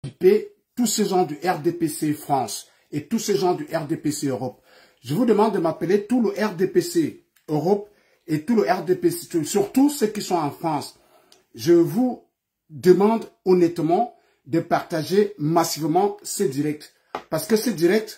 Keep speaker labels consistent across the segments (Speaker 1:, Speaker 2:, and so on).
Speaker 1: tous ces gens du RDPC France et tous ces gens du RDPC Europe. Je vous demande de m'appeler tout le RDPC Europe et tout le RDPC, surtout ceux qui sont en France. Je vous demande honnêtement de partager massivement ces directs. Parce que ces directs,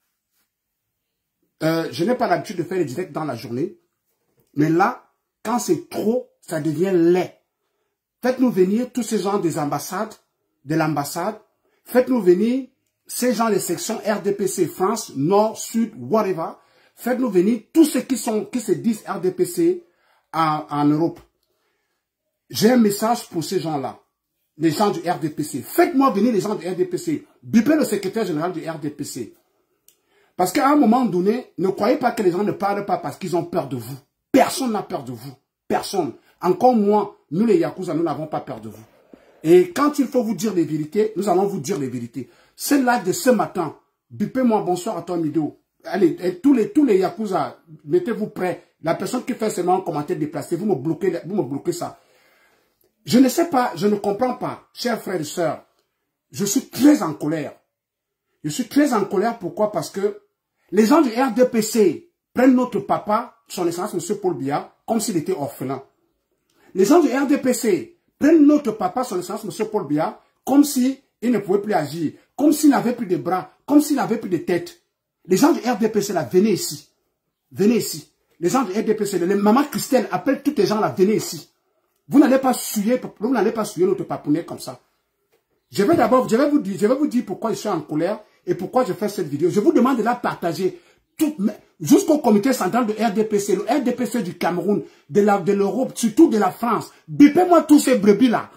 Speaker 1: je n'ai pas l'habitude de faire les directs dans la journée. Mais là, quand c'est trop, ça devient laid. Faites-nous venir tous ces gens des ambassades, de l'ambassade. Faites-nous venir ces gens des sections RDPC France, Nord, Sud, whatever. Faites-nous venir tous ceux qui se disent RDPC en Europe. J'ai un message pour ces gens-là, les gens du RDPC. Faites-moi venir les gens du RDPC. Bipez le secrétaire général du RDPC. Parce qu'à un moment donné, ne croyez pas que les gens ne parlent pas parce qu'ils ont peur de vous. Personne n'a peur de vous. Personne. Encore moins, nous les Yakuza, nous n'avons pas peur de vous. Et quand il faut vous dire les vérités, nous allons vous dire les vérités. C'est là de ce matin. Bipez-moi bonsoir à toi, Mido. Allez, tous les Yakuza, mettez-vous prêts. La personne qui fait seulement un commentaire déplacé, vous me bloquez ça. Je ne sais pas, je ne comprends pas, chers frères et sœurs. Je suis très en colère. Je suis très en colère, pourquoi? Parce que les gens du RDPC prennent notre papa, son excellence M. Paul Biya, comme s'il était orphelin. Les gens du RDPC prennent notre papa, son excellence M. Paul Biya, comme s'il ne pouvait plus agir, comme s'il n'avait plus de bras, comme s'il n'avait plus de tête. Les gens du RDPC, là, venez ici. Venez ici. Les gens du RDPC, les mamans Christelle appellent tous les gens là, venez ici. Vous n'allez pas suyer notre papounet comme ça. Je vais vous dire pourquoi je suis en colère et pourquoi je fais cette vidéo. Je vous demande de la partager jusqu'au comité central de RDPC, le RDPC du Cameroun, de l'Europe, surtout de la France. Bipez-moi tous ces brebis-là.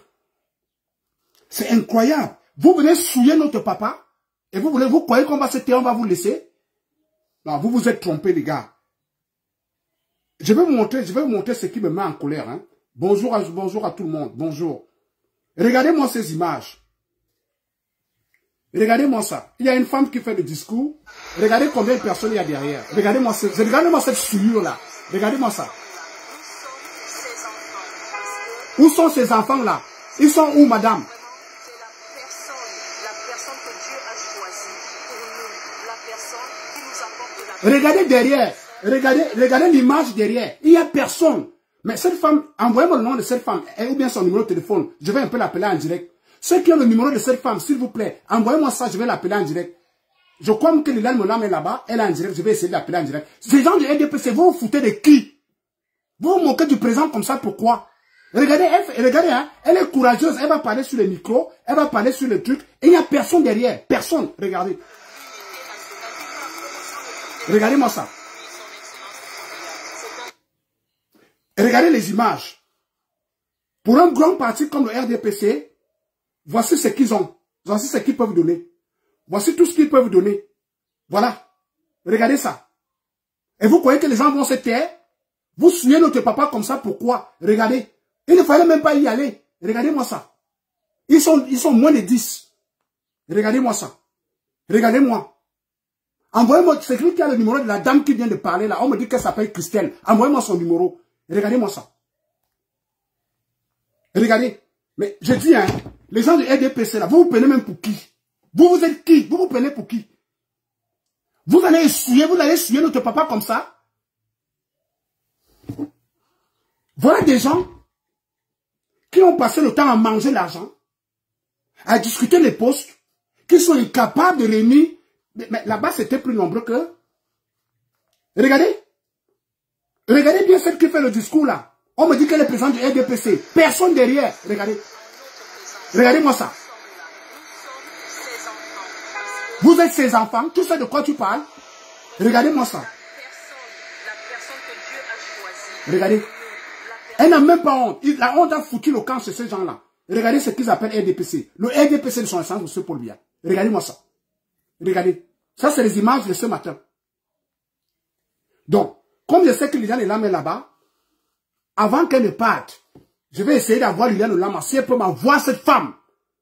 Speaker 1: C'est incroyable. Vous venez souiller notre papa et vous croyez qu'on va se taire, on va vous laisser? Non, vous vous êtes trompés, les gars. Je vais vous montrer ce qui me met en colère. Hein. Bonjour à tout le monde. Bonjour. Regardez-moi ces images. Regardez-moi ça. Il y a une femme qui fait le discours. Regardez combien de personnes il y a derrière. Regardez-moi cette souillure-là. Regardez-moi ça. Où sont ces enfants-là? Ils sont où, madame? Regardez derrière. Regardez l'image derrière. Il n'y a personne. Mais cette femme, envoyez-moi le nom de cette femme ou bien son numéro de téléphone. Je vais un peu l'appeler en direct. Ceux qui ont le numéro de cette femme, s'il vous plaît, envoyez-moi ça, je vais l'appeler en direct. Je crois que Liliane Molam est là-bas, elle est en direct, je vais essayer de l'appeler en direct. Ces gens du RDPC, vous vous foutez de qui? Vous vous moquez du président comme ça, pourquoi? Regardez, hein, elle est courageuse, elle va parler sur le micro, elle va parler sur le truc, et il n'y a personne derrière, personne, regardez. Regardez-moi ça. Regardez les images. Pour un grand parti comme le RDPC, voici ce qu'ils ont. Voici ce qu'ils peuvent donner. Voici tout ce qu'ils peuvent donner. Voilà. Regardez ça. Et vous croyez que les gens vont se taire? Vous souillez notre papa comme ça, pourquoi? Regardez. Il ne fallait même pas y aller. Regardez-moi ça. Ils sont moins de 10. Regardez-moi ça. Regardez-moi. Envoyez-moi, c'est lui qui a le numéro de la dame qui vient de parler là. On me dit qu'elle s'appelle Christelle. Envoyez-moi son numéro. Regardez-moi ça. Regardez. Mais je dis, hein, les gens du RDPC là, vous prenez même pour qui? Vous êtes qui? Vous prenez pour qui? Vous allez essuyer notre papa comme ça? Voilà des gens qui ont passé le temps à manger l'argent, à discuter les postes, qui sont incapables de réunir. Mais là-bas, c'était plus nombreux que... Regardez. Regardez bien celle qui fait le discours là. On me dit qu'elle est présidente du RDPC. Personne derrière. Regardez. Regardez-moi ça. Vous êtes ses enfants. Tu sais de quoi tu parles? Regardez-moi ça. Regardez. Elle n'a même pas honte. La honte a foutu le camp chez ces gens-là. Regardez ce qu'ils appellent RDPC. Le RDPC de son essence, M. Paul Biya. Regardez-moi ça. Regardez. Ça, c'est les images de ce matin. Donc, comme je sais que Liliane Olam est là-bas, avant qu'elle ne parte, je vais essayer d'avoir Liliane Olam, si elle peut m'avoir cette femme.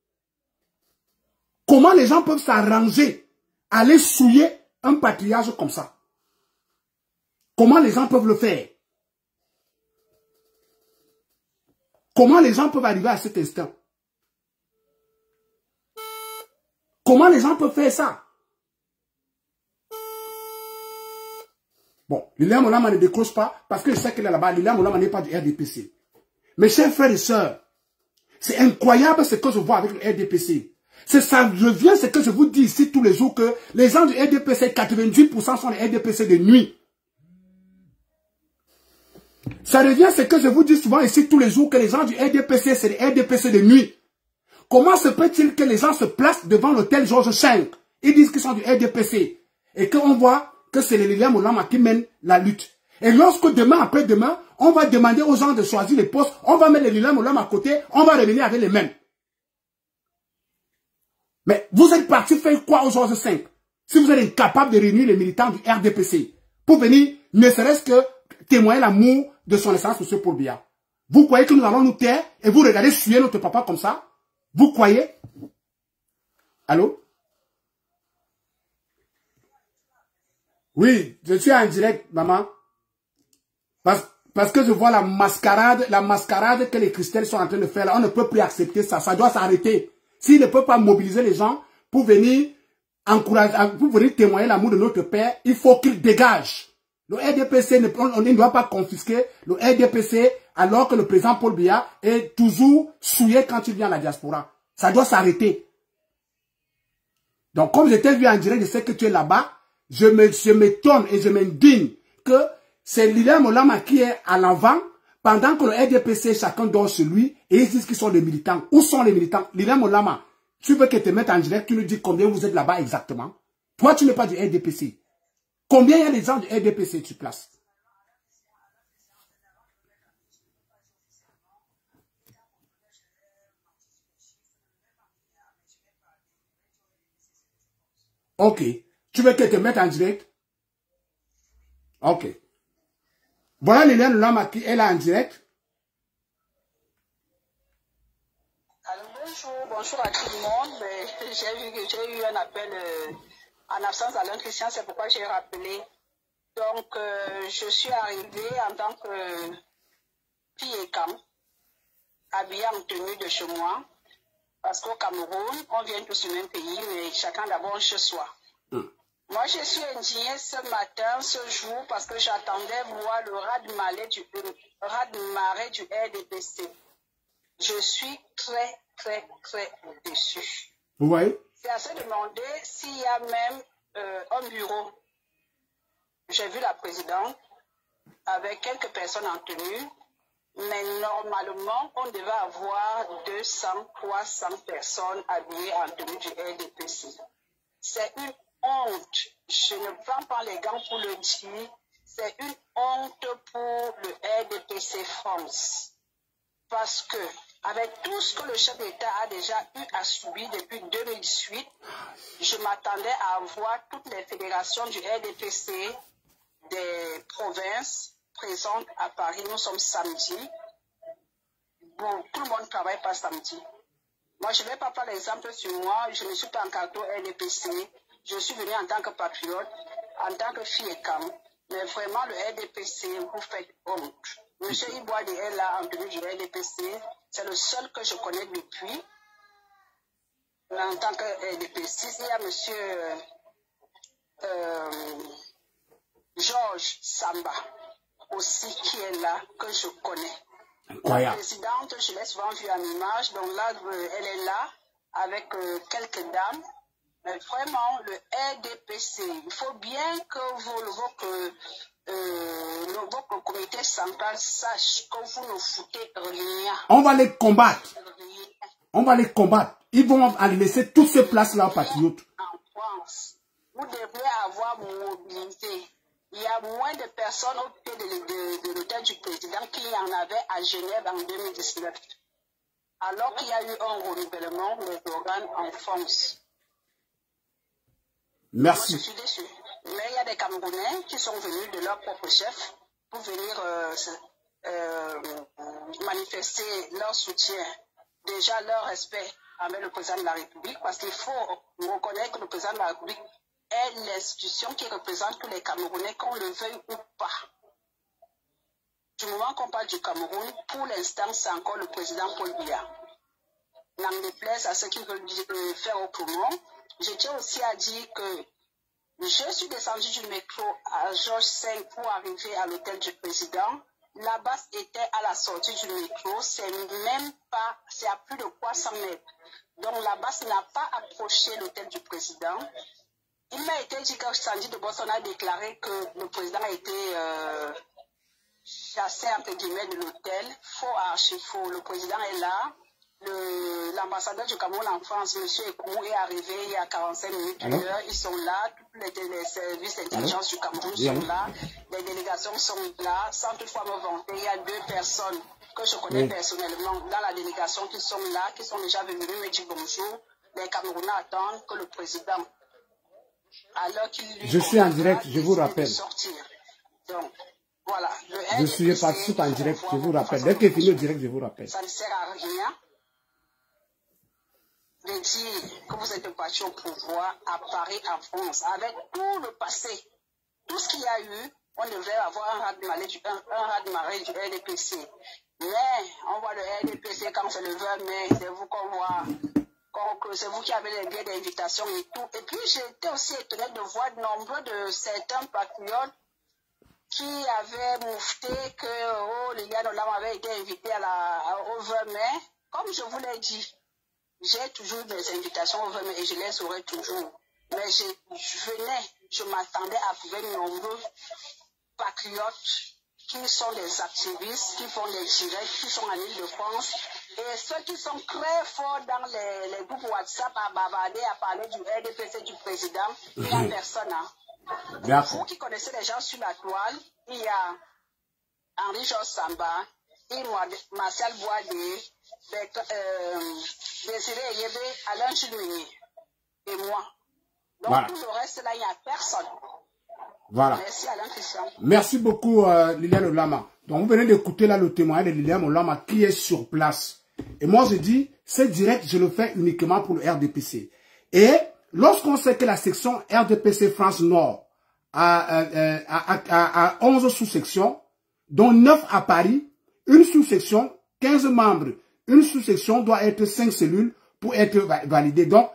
Speaker 1: Comment les gens peuvent s'arranger, aller souiller un patriarche comme ça? Comment les gens peuvent le faire? Comment les gens peuvent arriver à cet instant? Comment les gens peuvent faire ça? Bon, Lilian Molama ne décroche pas parce que je sais qu'il est là-bas. Lilian Molama n'est pas du RDPC. Mes chers frères et sœurs, c'est incroyable ce que je vois avec le RDPC. Ça revient ce que je vous dis ici tous les jours que les gens du RDPC, 98% sont les RDPC de nuit. Ça revient ce que je vous dis souvent ici tous les jours que les gens du RDPC, c'est les RDPC de nuit. Comment se peut-il que les gens se placent devant l'hôtel Georges V? Ils disent qu'ils sont du RDPC. Et qu'on voit que c'est les Lilian Molama qui mènent la lutte. Et lorsque demain, après-demain, on va demander aux gens de choisir les postes, on va mettre les Lilian Molama à côté, on va revenir avec les mêmes. Mais vous êtes parti faire quoi au Georges V? Si vous êtes incapable de réunir les militants du RDPC pour venir, ne serait-ce que témoigner l'amour de son essence, M. Paul Biya. Vous croyez que nous allons nous taire et vous regardez suer notre papa comme ça? Vous croyez? Allô? Oui, je suis en direct, maman. Parce que je vois la mascarade que les Christels sont en train de faire là. On ne peut plus accepter ça. Ça doit s'arrêter. S'ils ne peuvent pas mobiliser les gens pour venir encourager, pour venir témoigner l'amour de notre Père, il faut qu'ils dégagent. Le RDPC, on ne doit pas confisquer le RDPC alors que le président Paul Biya est toujours souillé quand il vient à la diaspora. Ça doit s'arrêter. Donc, comme je t'ai vu en direct, je sais que tu es là-bas, je m'étonne et je m'indigne que c'est Lilian Molama qui est à l'avant pendant que le RDPC, chacun dort chez lui et ils disent qu'ils sont des militants. Où sont les militants? Lilian Molama, tu veux que te mette en direct, tu nous dis combien vous êtes là-bas exactement? Toi, tu n'es pas du RDPC. Combien il y a des gens du RDPC tu places? Ok. Tu veux que te mette en direct? Ok. Voilà Lilian Molama qui est là en direct.
Speaker 2: Alors, bonjour à tout le monde. J'ai vu que j'ai eu un appel en absence d'Alain Christian, c'est pourquoi j'ai rappelé. Donc, je suis arrivée en tant que fille et camp, habillée en tenue de chez moi, parce qu'au Cameroun, on vient tous du même pays, mais chacun d'abord chez soi. Moi, je suis indignée ce matin, ce jour, parce que j'attendais voir le raz-de-marée du RDPC. Je suis très, très, très déçue.
Speaker 1: Vous voyez?
Speaker 2: C'est à se demander s'il y a même un bureau. J'ai vu la présidente avec quelques personnes en tenue, mais normalement, on devait avoir 200, 300 personnes habillées en tenue du RDPC. C'est une honte. Je ne prends pas les gants pour le dire. C'est une honte pour le RDPC France. Parce que, avec tout ce que le chef d'État a déjà eu à subir depuis 2018, je m'attendais à voir toutes les fédérations du RDPC des provinces présentes à Paris. Nous sommes samedi. Bon, tout le monde ne travaille pas samedi. Moi, je ne vais pas prendre l'exemple sur moi. Je ne suis pas encarté au RDPC. Je suis venue en tant que patriote, en tant que fille et camp. Mais vraiment, le RDPC, vous faites honte. Monsieur Iboadi est là en tenue du RDPC. C'est le seul que je connais depuis. En tant que RDPC, il y a monsieur Georges Samba aussi qui est là, que je connais.
Speaker 1: Incroyable.
Speaker 2: La présidente, je l'ai souvent vue en image. Donc là, elle est là avec quelques dames. Mais vraiment, le RDPC, il faut bien que votre comité central sache que vous ne foutez rien.
Speaker 1: On va les combattre. On va les combattre. Ils vont aller laisser toutes ces places-là aux patriotes.
Speaker 2: En France, vous devriez avoir mobilisé. Il y a moins de personnes au pied de l'hôtel du président qu'il y en avait à Genève en 2019. Alors qu'il y a eu un renouvellement des organes en France.
Speaker 1: Merci.
Speaker 2: Moi, je suis déçu. Mais il y a des Camerounais qui sont venus de leur propre chef pour venir manifester leur soutien, déjà leur respect envers le président de la République, parce qu'il faut reconnaître que le président de la République est l'institution qui représente tous les Camerounais, qu'on le veuille ou pas. Du moment qu'on parle du Cameroun, pour l'instant, c'est encore le président Paul Biya. N'en déplaise à ceux qui veulent faire autrement, je tiens aussi à dire que je suis descendue du métro à Georges V pour arriver à l'hôtel du président. La base était à la sortie du métro, c'est à plus de 300 mètres. Donc la base n'a pas approché l'hôtel du président. Il m'a été dit que Sandy de Boston a déclaré que le président a été chassé entre guillemets de l'hôtel. Faux, archi faux. Le président est là. L'ambassadeur du Cameroun en France, M. Ekoumou, est arrivé il y a 45 minutes, une heure. Ils sont là, tous les services d'intelligence du Cameroun sont là, les délégations sont là, sans toutefois me vanter. Il y a 2 personnes que je connais personnellement dans la délégation qui sont là, qui sont déjà venus me dire bonjour. Les Camerounais attendent que le président, alors qu'il lui...
Speaker 1: Je suis en direct, je vous rappelle.
Speaker 2: Donc, voilà.
Speaker 1: Je participe en direct, je vous rappelle. Dès que fini le direct, je vous rappelle.
Speaker 2: Ça ne sert à rien de dire que vous êtes parti au pouvoir à Paris, en France, avec tout le passé, tout ce qu'il y a eu, on devait avoir un raz-de-marée du RDPC. Mais on voit le RDPC quand c'est le 20 mai, c'est vous qu'on voit, c'est vous qui avez les billets d'invitation et tout. Et puis j'étais aussi étonnée de voir nombreux de certains patriotes qui avaient moufté que Liliane Olama avait été invitée au 20 mai. Comme je vous l'ai dit, j'ai toujours des invitations au 20 mai et je les aurai toujours. Mais je m'attendais à trouver nombreux patriotes qui sont des activistes, qui font des directs, qui sont en Ile-de-France. Et ceux qui sont très forts dans les groupes WhatsApp à bavarder, à parler du RDPC du président, il n'y a personne. Hein. Vous qui connaissez les gens sur la toile, il y a Henri-Georges Samba, Martial Boisdé, Désiré Yébé, Alain Jules et moi. Donc voilà. Tout le reste là, il n'y a personne.
Speaker 1: Voilà.
Speaker 2: Merci Alain Christian.
Speaker 1: Merci beaucoup Liliane Olama. Donc vous venez d'écouter là le témoignage de Liliane Olama qui est sur place. Et moi je dis, c'est direct, je le fais uniquement pour le RDPC. Et lorsqu'on sait que la section RDPC France Nord a 11 sous-sections, dont 9 à Paris, une sous-section, 15 membres. Une sous-section doit être 5 cellules pour être validée. Donc,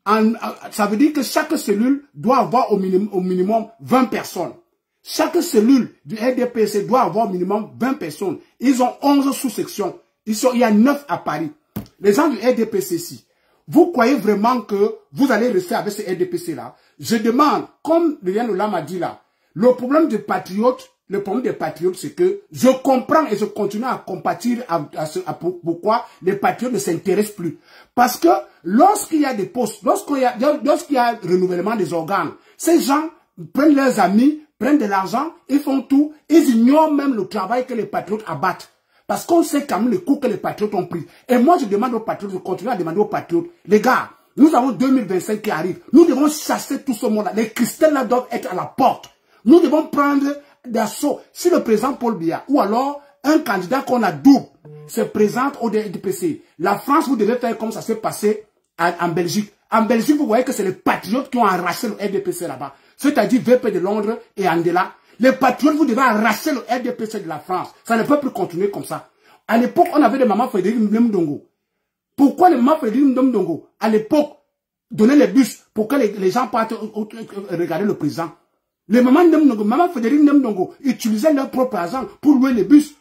Speaker 1: ça veut dire que chaque cellule doit avoir au minimum 20 personnes. Chaque cellule du RDPC doit avoir au minimum 20 personnes. Ils ont 11 sous-sections. Il y a 9 à Paris. Les gens du RDPC ici, vous croyez vraiment que vous allez rester avec ce RDPC-là? Je demande, comme Liliane Olama m'a dit là, le problème des patriotes, c'est que je comprends et je continue à compatir pourquoi les patriotes ne s'intéressent plus. Parce que lorsqu'il y a des postes, lorsqu'il y a renouvellement des organes, ces gens prennent leurs amis, prennent de l'argent, ils font tout, ils ignorent même le travail que les patriotes abattent. Parce qu'on sait quand même le coup que les patriotes ont pris. Et moi je demande aux patriotes, je continue à demander aux patriotes, les gars, nous avons 2025 qui arrive, nous devons chasser tout ce monde-là, les cristals là doivent être à la porte. Nous devons prendre d'assaut. Si le président Paul Biya ou alors un candidat qu'on a double se présente au RDPC, la France, vous devez faire comme ça s'est passé en Belgique. En Belgique, vous voyez que c'est les patriotes qui ont arraché le RDPC là-bas. C'est-à-dire VP de Londres et Andela. Les patriotes, vous devez arracher le RDPC de la France. Ça ne peut plus continuer comme ça. À l'époque, on avait des mamans Frédéric Ndongo. Pourquoi les mamans Frédéric Ndongo, à l'époque, donnaient les bus pour que les gens partent regarder le président? Les mamans Ndongo, maman Frédéric Ndongo, utilisaient leur propre argent pour louer les bus.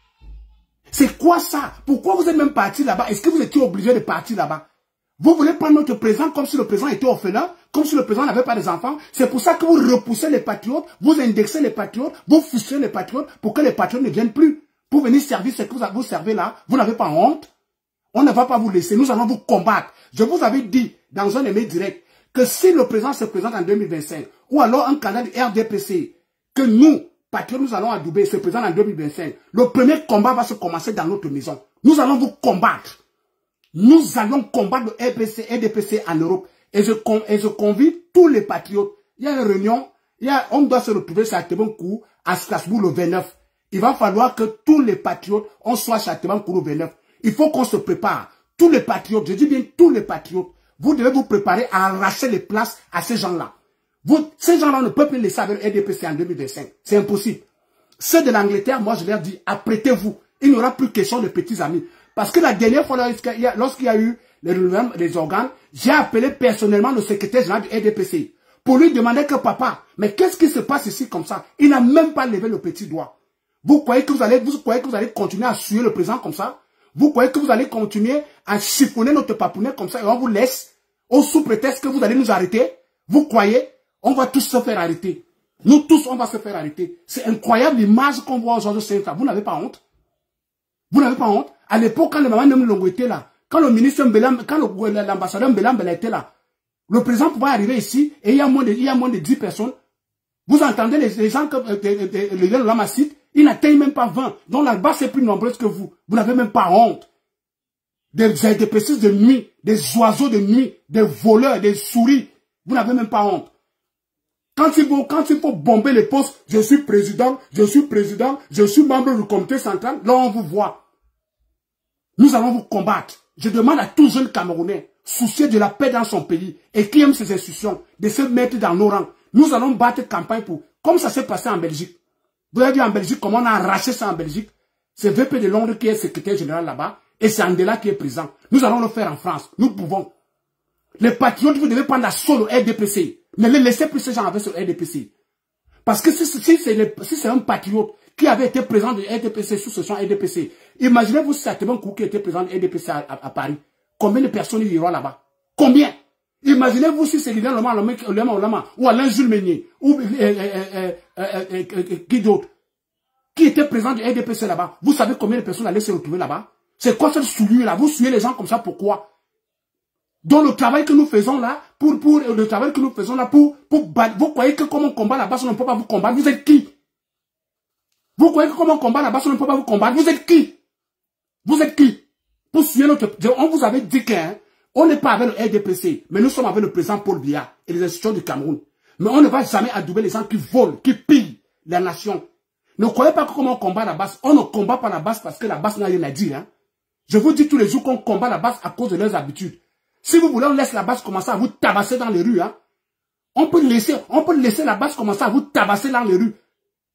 Speaker 1: C'est quoi ça? Pourquoi vous êtes même parti là-bas? Est-ce que vous étiez obligé de partir là-bas? Vous voulez prendre notre président comme si le président était orphelin, comme si le président n'avait pas des enfants. C'est pour ça que vous repoussez les patriotes, vous indexez les patriotes, vous frustrez les patriotes pour que les patriotes ne viennent plus. Pour venir servir ce que vous servez là, vous n'avez pas honte. On ne va pas vous laisser, nous allons vous combattre. Je vous avais dit dans un de mes directs que si le président se présente en 2025, ou alors un candidat du RDPC, que nous, patriotes, nous allons adouber, se présente en 2025, le premier combat va se commencer dans notre maison. Nous allons vous combattre. Nous allons combattre le RDPC en Europe. Et je convie tous les patriotes. Il y a une réunion, on doit se retrouver à Tebonkou, à Strasbourg le 29. Il va falloir que tous les patriotes, on soit à Tebonkou le 29. Il faut qu'on se prépare. Tous les patriotes, je dis bien tous les patriotes, vous devez vous préparer à arracher les places à ces gens-là. Ces gens-là ne peuvent plus laisser avec le RDPC en 2025. C'est impossible. Ceux de l'Angleterre, moi je leur dis, apprêtez-vous. Il n'y aura plus question de petits amis. Parce que la dernière fois, lorsqu'il y a eu les organes, j'ai appelé personnellement le secrétaire général du RDPC pour lui demander que papa, mais qu'est-ce qui se passe ici comme ça? Il n'a même pas levé le petit doigt. Vous croyez que vous allez continuer à suer le président comme ça? Vous croyez que vous allez continuer à chiffonner notre papounet comme ça et on vous laisse au sous-prétexte que vous allez nous arrêter? Vous croyez? On va tous se faire arrêter. Nous tous, on va se faire arrêter. C'est incroyable l'image qu'on voit aujourd'hui. Vous n'avez pas honte? Vous n'avez pas honte? À l'époque, quand le maman Longo était là, quand le ministre Mbelam, quand l'ambassadeur Mbelam était là, le président pouvait arriver ici et il y a moins de 10 personnes. Vous entendez les gens que le Lama cite, ils n'atteignent même pas 20. Donc la base est plus nombreuse que vous. Vous n'avez même pas honte. Des précises de nuit, des oiseaux de nuit, des voleurs, des souris. Vous n'avez même pas honte. Quand il faut bomber les postes, je suis président, je suis membre du comité central, là on vous voit. Nous allons vous combattre. Je demande à tout jeune Camerounais, soucieux de la paix dans son pays et qui aime ses institutions, de se mettre dans nos rangs. Nous allons battre campagne pour, comme ça s'est passé en Belgique. Vous avez vu en Belgique comment on a arraché ça en Belgique. C'est VP de Londres qui est secrétaire général là-bas et c'est Andela qui est président. Nous allons le faire en France. Nous pouvons. Les patriotes, vous devez prendre l'assaut au RDPC. Ne les laissez plus ces gens avec ce RDPC. Parce que si c'est un patriote qui avait été président du RDPC sous ce son RDPC, imaginez-vous si c'est Tebon Kou qui était président du RDPC à Paris. Combien de personnes il y aura là-bas? Combien? Imaginez-vous si c'est Lilian Loma ou Alain Jules Meunier ou qui d'autre qui était président du RDPC là-bas. Vous savez combien de personnes allaient se retrouver là-bas? C'est quoi cette souillure là? Vous suivez les gens comme ça, pourquoi? Donc le travail que nous faisons là, vous croyez que comme on combat là-bas, on ne peut pas vous combattre. Vous êtes qui? Vous croyez que comme on combat là-bas, on ne peut pas vous combattre. Vous êtes qui? Vous êtes qui? Pour suivre notre... On vous avait dit qu'on n'est pas avec le RDPC, mais nous sommes avec le président Paul Biya et les institutions du Cameroun. Mais on ne va jamais adouber les gens qui volent, qui pillent la nation. Ne croyez pas que comme on combat la base, on ne combat pas la base parce que la base n'a rien à dire. Hein. Je vous dis tous les jours qu'on combat la base à cause de leurs habitudes. Si vous voulez, on laisse la base commencer à vous tabasser dans les rues. Hein. On peut laisser la base commencer à vous tabasser dans les rues.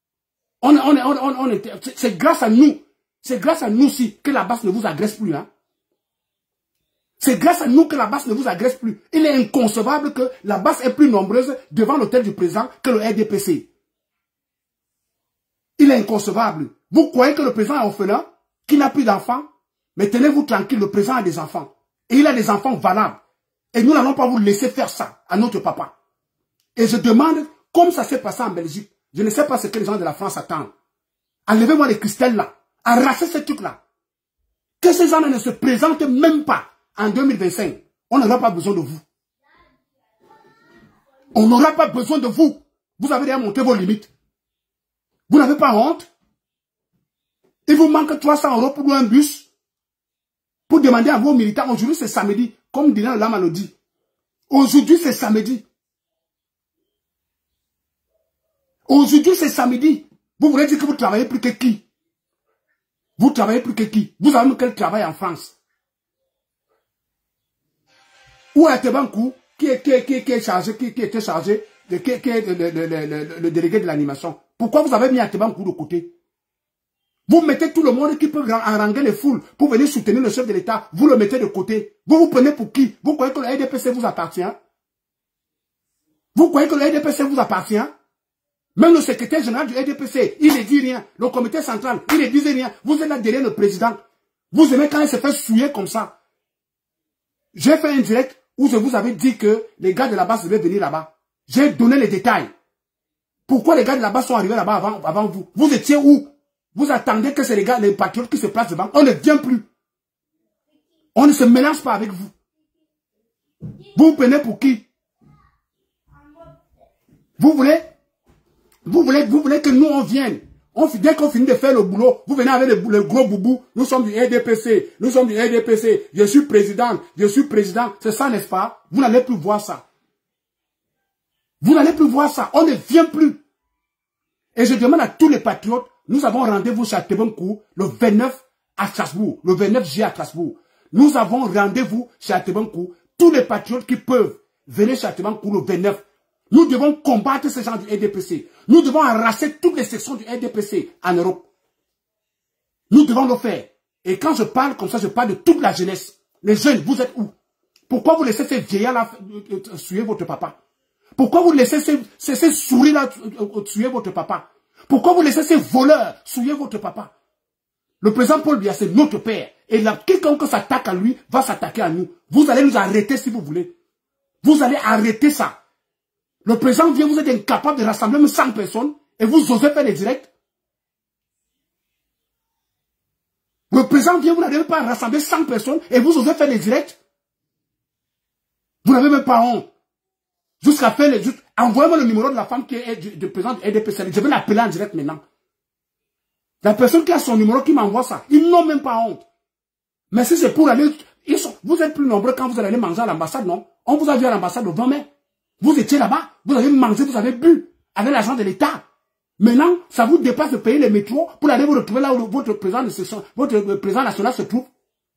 Speaker 1: C'est grâce à nous. C'est grâce à nous aussi que la base ne vous agresse plus. Hein. C'est grâce à nous que la base ne vous agresse plus. Il est inconcevable que la base est plus nombreuse devant l'hôtel du président que le RDPC. Il est inconcevable. Vous croyez que le président est orphelin, qu'il n'a plus d'enfants? Mais tenez-vous tranquille, le président a des enfants. Et il a des enfants valables. Et nous n'allons pas vous laisser faire ça à notre papa. Et je demande, comme ça s'est passé en Belgique, je ne sais pas ce que les gens de la France attendent. Enlevez-moi les cristals là. Arrachez ces trucs-là. Que ces gens ne se présentent même pas en 2025. On n'aura pas besoin de vous. On n'aura pas besoin de vous. Vous avez déjà monté vos limites. Vous n'avez pas honte? Il vous manque 300 € pour louer un bus. Pour demander à vos militants, aujourd'hui c'est samedi, comme Dylan Lama le dit. Aujourd'hui c'est samedi. Aujourd'hui c'est samedi. Vous voulez dire que vous travaillez plus que qui? Vous travaillez plus que qui? Vous avez quel travail en France? Ou à Tebankou, qui était chargé, le délégué de l'animation. Pourquoi vous avez mis à Tebankou de côté? Vous mettez tout le monde qui peut haranguer les foules pour venir soutenir le chef de l'État. Vous le mettez de côté. Vous vous prenez pour qui? Vous croyez que le RDPC vous appartient? Vous croyez que le RDPC vous appartient? Même le secrétaire général du RDPC, il ne dit rien. Le comité central, il ne dit rien. Vous êtes là derrière le président. Vous aimez quand il se fait souiller comme ça. J'ai fait un direct où je vous avais dit que les gars de la base devaient venir là-bas. J'ai donné les détails. Pourquoi les gars de la base sont arrivés là-bas avant vous? Vous étiez où? Vous attendez que c'est les gars, les patriotes qui se placent devant. On ne vient plus. On ne se mélange pas avec vous. Vous prenez pour qui? Vous voulez que nous on vienne. Dès qu'on finit de faire le boulot, vous venez avec le gros boubou. Nous sommes du RDPC. Nous sommes du RDPC. Je suis président. Je suis président. C'est ça, n'est-ce pas? Vous n'allez plus voir ça. Vous n'allez plus voir ça. On ne vient plus. Et je demande à tous les patriotes, nous avons rendez-vous chez Tebonkou le 29 à Strasbourg. Le 29 juillet à Strasbourg. Nous avons rendez-vous chez Tebonkou. Tous les patriotes qui peuvent venir chez Tebonkou le 29. Nous devons combattre ces gens du RDPC. Nous devons arracher toutes les sections du RDPC en Europe. Nous devons le faire. Et quand je parle comme ça, je parle de toute la jeunesse. Les jeunes, vous êtes où? Pourquoi vous laissez ces vieillards-là suivre votre papa? Pourquoi vous laissez ces souris-là suivre votre papa? Pourquoi vous laissez ces voleurs suivre votre papa? Le président Paul Biya, c'est notre père. Et là, quiconque s'attaque à lui va s'attaquer à nous. Vous allez nous arrêter si vous voulez. Vous allez arrêter ça. Le président vient, vous êtes incapable de rassembler même 100 personnes et vous osez faire des directs. Le président vient, vous n'arrivez pas à rassembler 100 personnes et vous osez faire des directs. Vous n'avez même pas honte. Jusqu'à faire les... Envoyez-moi le numéro de la femme qui est de président de RDPC. Je vais l'appeler en direct maintenant. La personne qui a son numéro qui m'envoie ça, ils n'ont même pas honte. Mais si c'est pour aller... Vous êtes plus nombreux quand vous allez aller manger à l'ambassade, non? On vous a vu à l'ambassade le 20 mai. Vous étiez là-bas, vous avez mangé, vous avez bu avec l'argent de l'État. Maintenant, ça vous dépasse de payer les métros pour aller vous retrouver là où votre président national se trouve.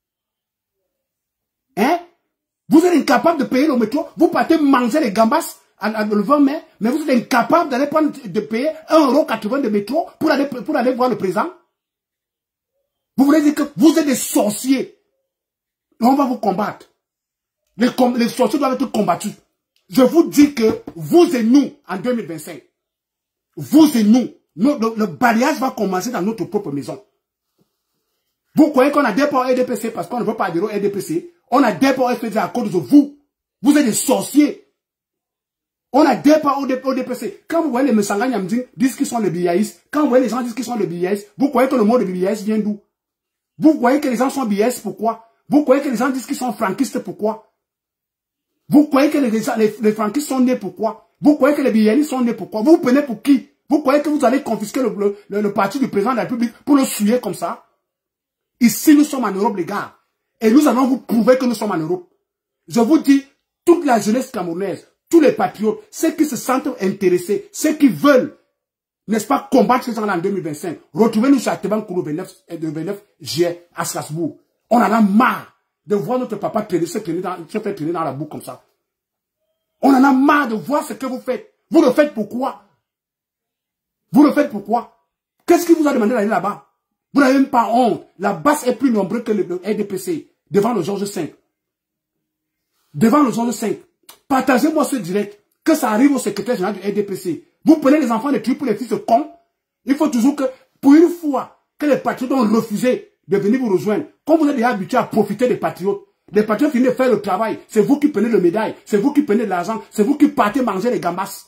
Speaker 1: Hein? Vous êtes incapable de payer le métro, vous partez manger les gambas le 20 mai, mais vous êtes incapable d'aller de payer 1,80 € de métro pour aller voir le président. Vous voulez dire que vous êtes des sorciers. Et on va vous combattre. Les sorciers doivent être combattus. Je vous dis que vous et nous, en 2025, vous et nous, le balayage va commencer dans notre propre maison. Vous croyez qu'on a des ports RDPC parce qu'on ne veut pas adhérer au RDPC? On a des ports FPD à cause de vous. Vous êtes des sorciers. On a des ports RDPC. Quand vous voyez les Messanga Nyamding disent qu'ils sont les BIAIs, quand vous voyez les gens disent qu'ils sont les BIAIs, vous croyez que le mot de BIAIs vient d'où? Vous croyez que les gens sont BIAIs, pourquoi? Vous croyez que les gens disent qu'ils sont franquistes, pourquoi? Vous croyez que les franquistes sont nés pourquoi? Vous croyez que les BIAIs sont nés pourquoi? Vous prenez pour qui? Vous croyez que vous allez confisquer le parti du président de la République pour le souiller comme ça? Ici, nous sommes en Europe, les gars. Et nous allons vous prouver que nous sommes en Europe. Je vous dis, toute la jeunesse camerounaise, tous les patriotes, ceux qui se sentent intéressés, ceux qui veulent, n'est-ce pas, combattre ces gens-là en 2025, retrouvez-nous sur Ateban Kourou 29 juillet à Strasbourg. On en a marre de voir notre papa se faire traîner dans la boue comme ça. On en a marre de voir ce que vous faites. Vous le faites pourquoi? Vous le faites pourquoi? Qu'est-ce qui vous a demandé d'aller là-bas? Vous n'avez même pas honte. La base est plus nombreuse que le RDPC devant le Georges V. Devant le Georges V. Partagez-moi ce direct. Que ça arrive au secrétaire général du RDPC. Vous prenez les enfants de tuer pour les fils de cons. Il faut toujours que, pour une fois, que les patriotes ont refusé de venir vous rejoindre. Comme vous êtes déjà habitué à profiter des patriotes. Les patriotes finissent de faire le travail. C'est vous qui prenez le médaille. C'est vous qui prenez de l'argent. C'est vous qui partez manger les gambas.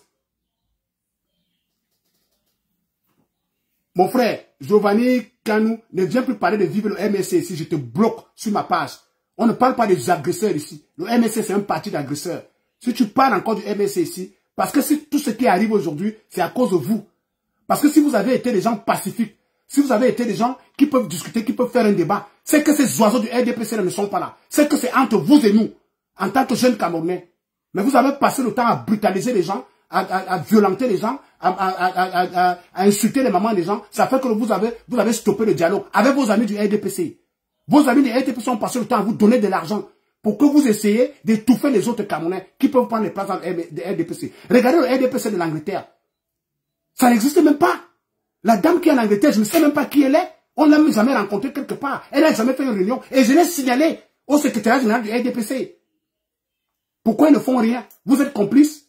Speaker 1: Mon frère, Giovanni Kanou, ne viens plus parler de vivre le MSC ici. Je te bloque sur ma page. On ne parle pas des agresseurs ici. Le MSC, c'est un parti d'agresseurs. Si tu parles encore du MSC ici, parce que si tout ce qui arrive aujourd'hui, c'est à cause de vous. Parce que si vous avez été des gens pacifiques, si vous avez été des gens qui peuvent discuter, qui peuvent faire un débat, c'est que ces oiseaux du RDPC ne sont pas là. C'est que c'est entre vous et nous, en tant que jeunes Camerounais. Mais vous avez passé le temps à brutaliser les gens, à violenter les gens, à insulter les mamans des gens. Ça fait que vous avez stoppé le dialogue avec vos amis du RDPC. Vos amis du RDPC ont passé le temps à vous donner de l'argent pour que vous essayiez d'étouffer les autres Camerounais qui peuvent prendre les places dans le RDPC. Regardez le RDPC de l'Angleterre. Ça n'existe même pas. La dame qui est en Angleterre, je ne sais même pas qui elle est. On ne l'a jamais rencontrée quelque part. Elle n'a jamais fait une réunion. Et je l'ai signalé au secrétaire général du RDPC. Pourquoi ils ne font rien? Vous êtes complices?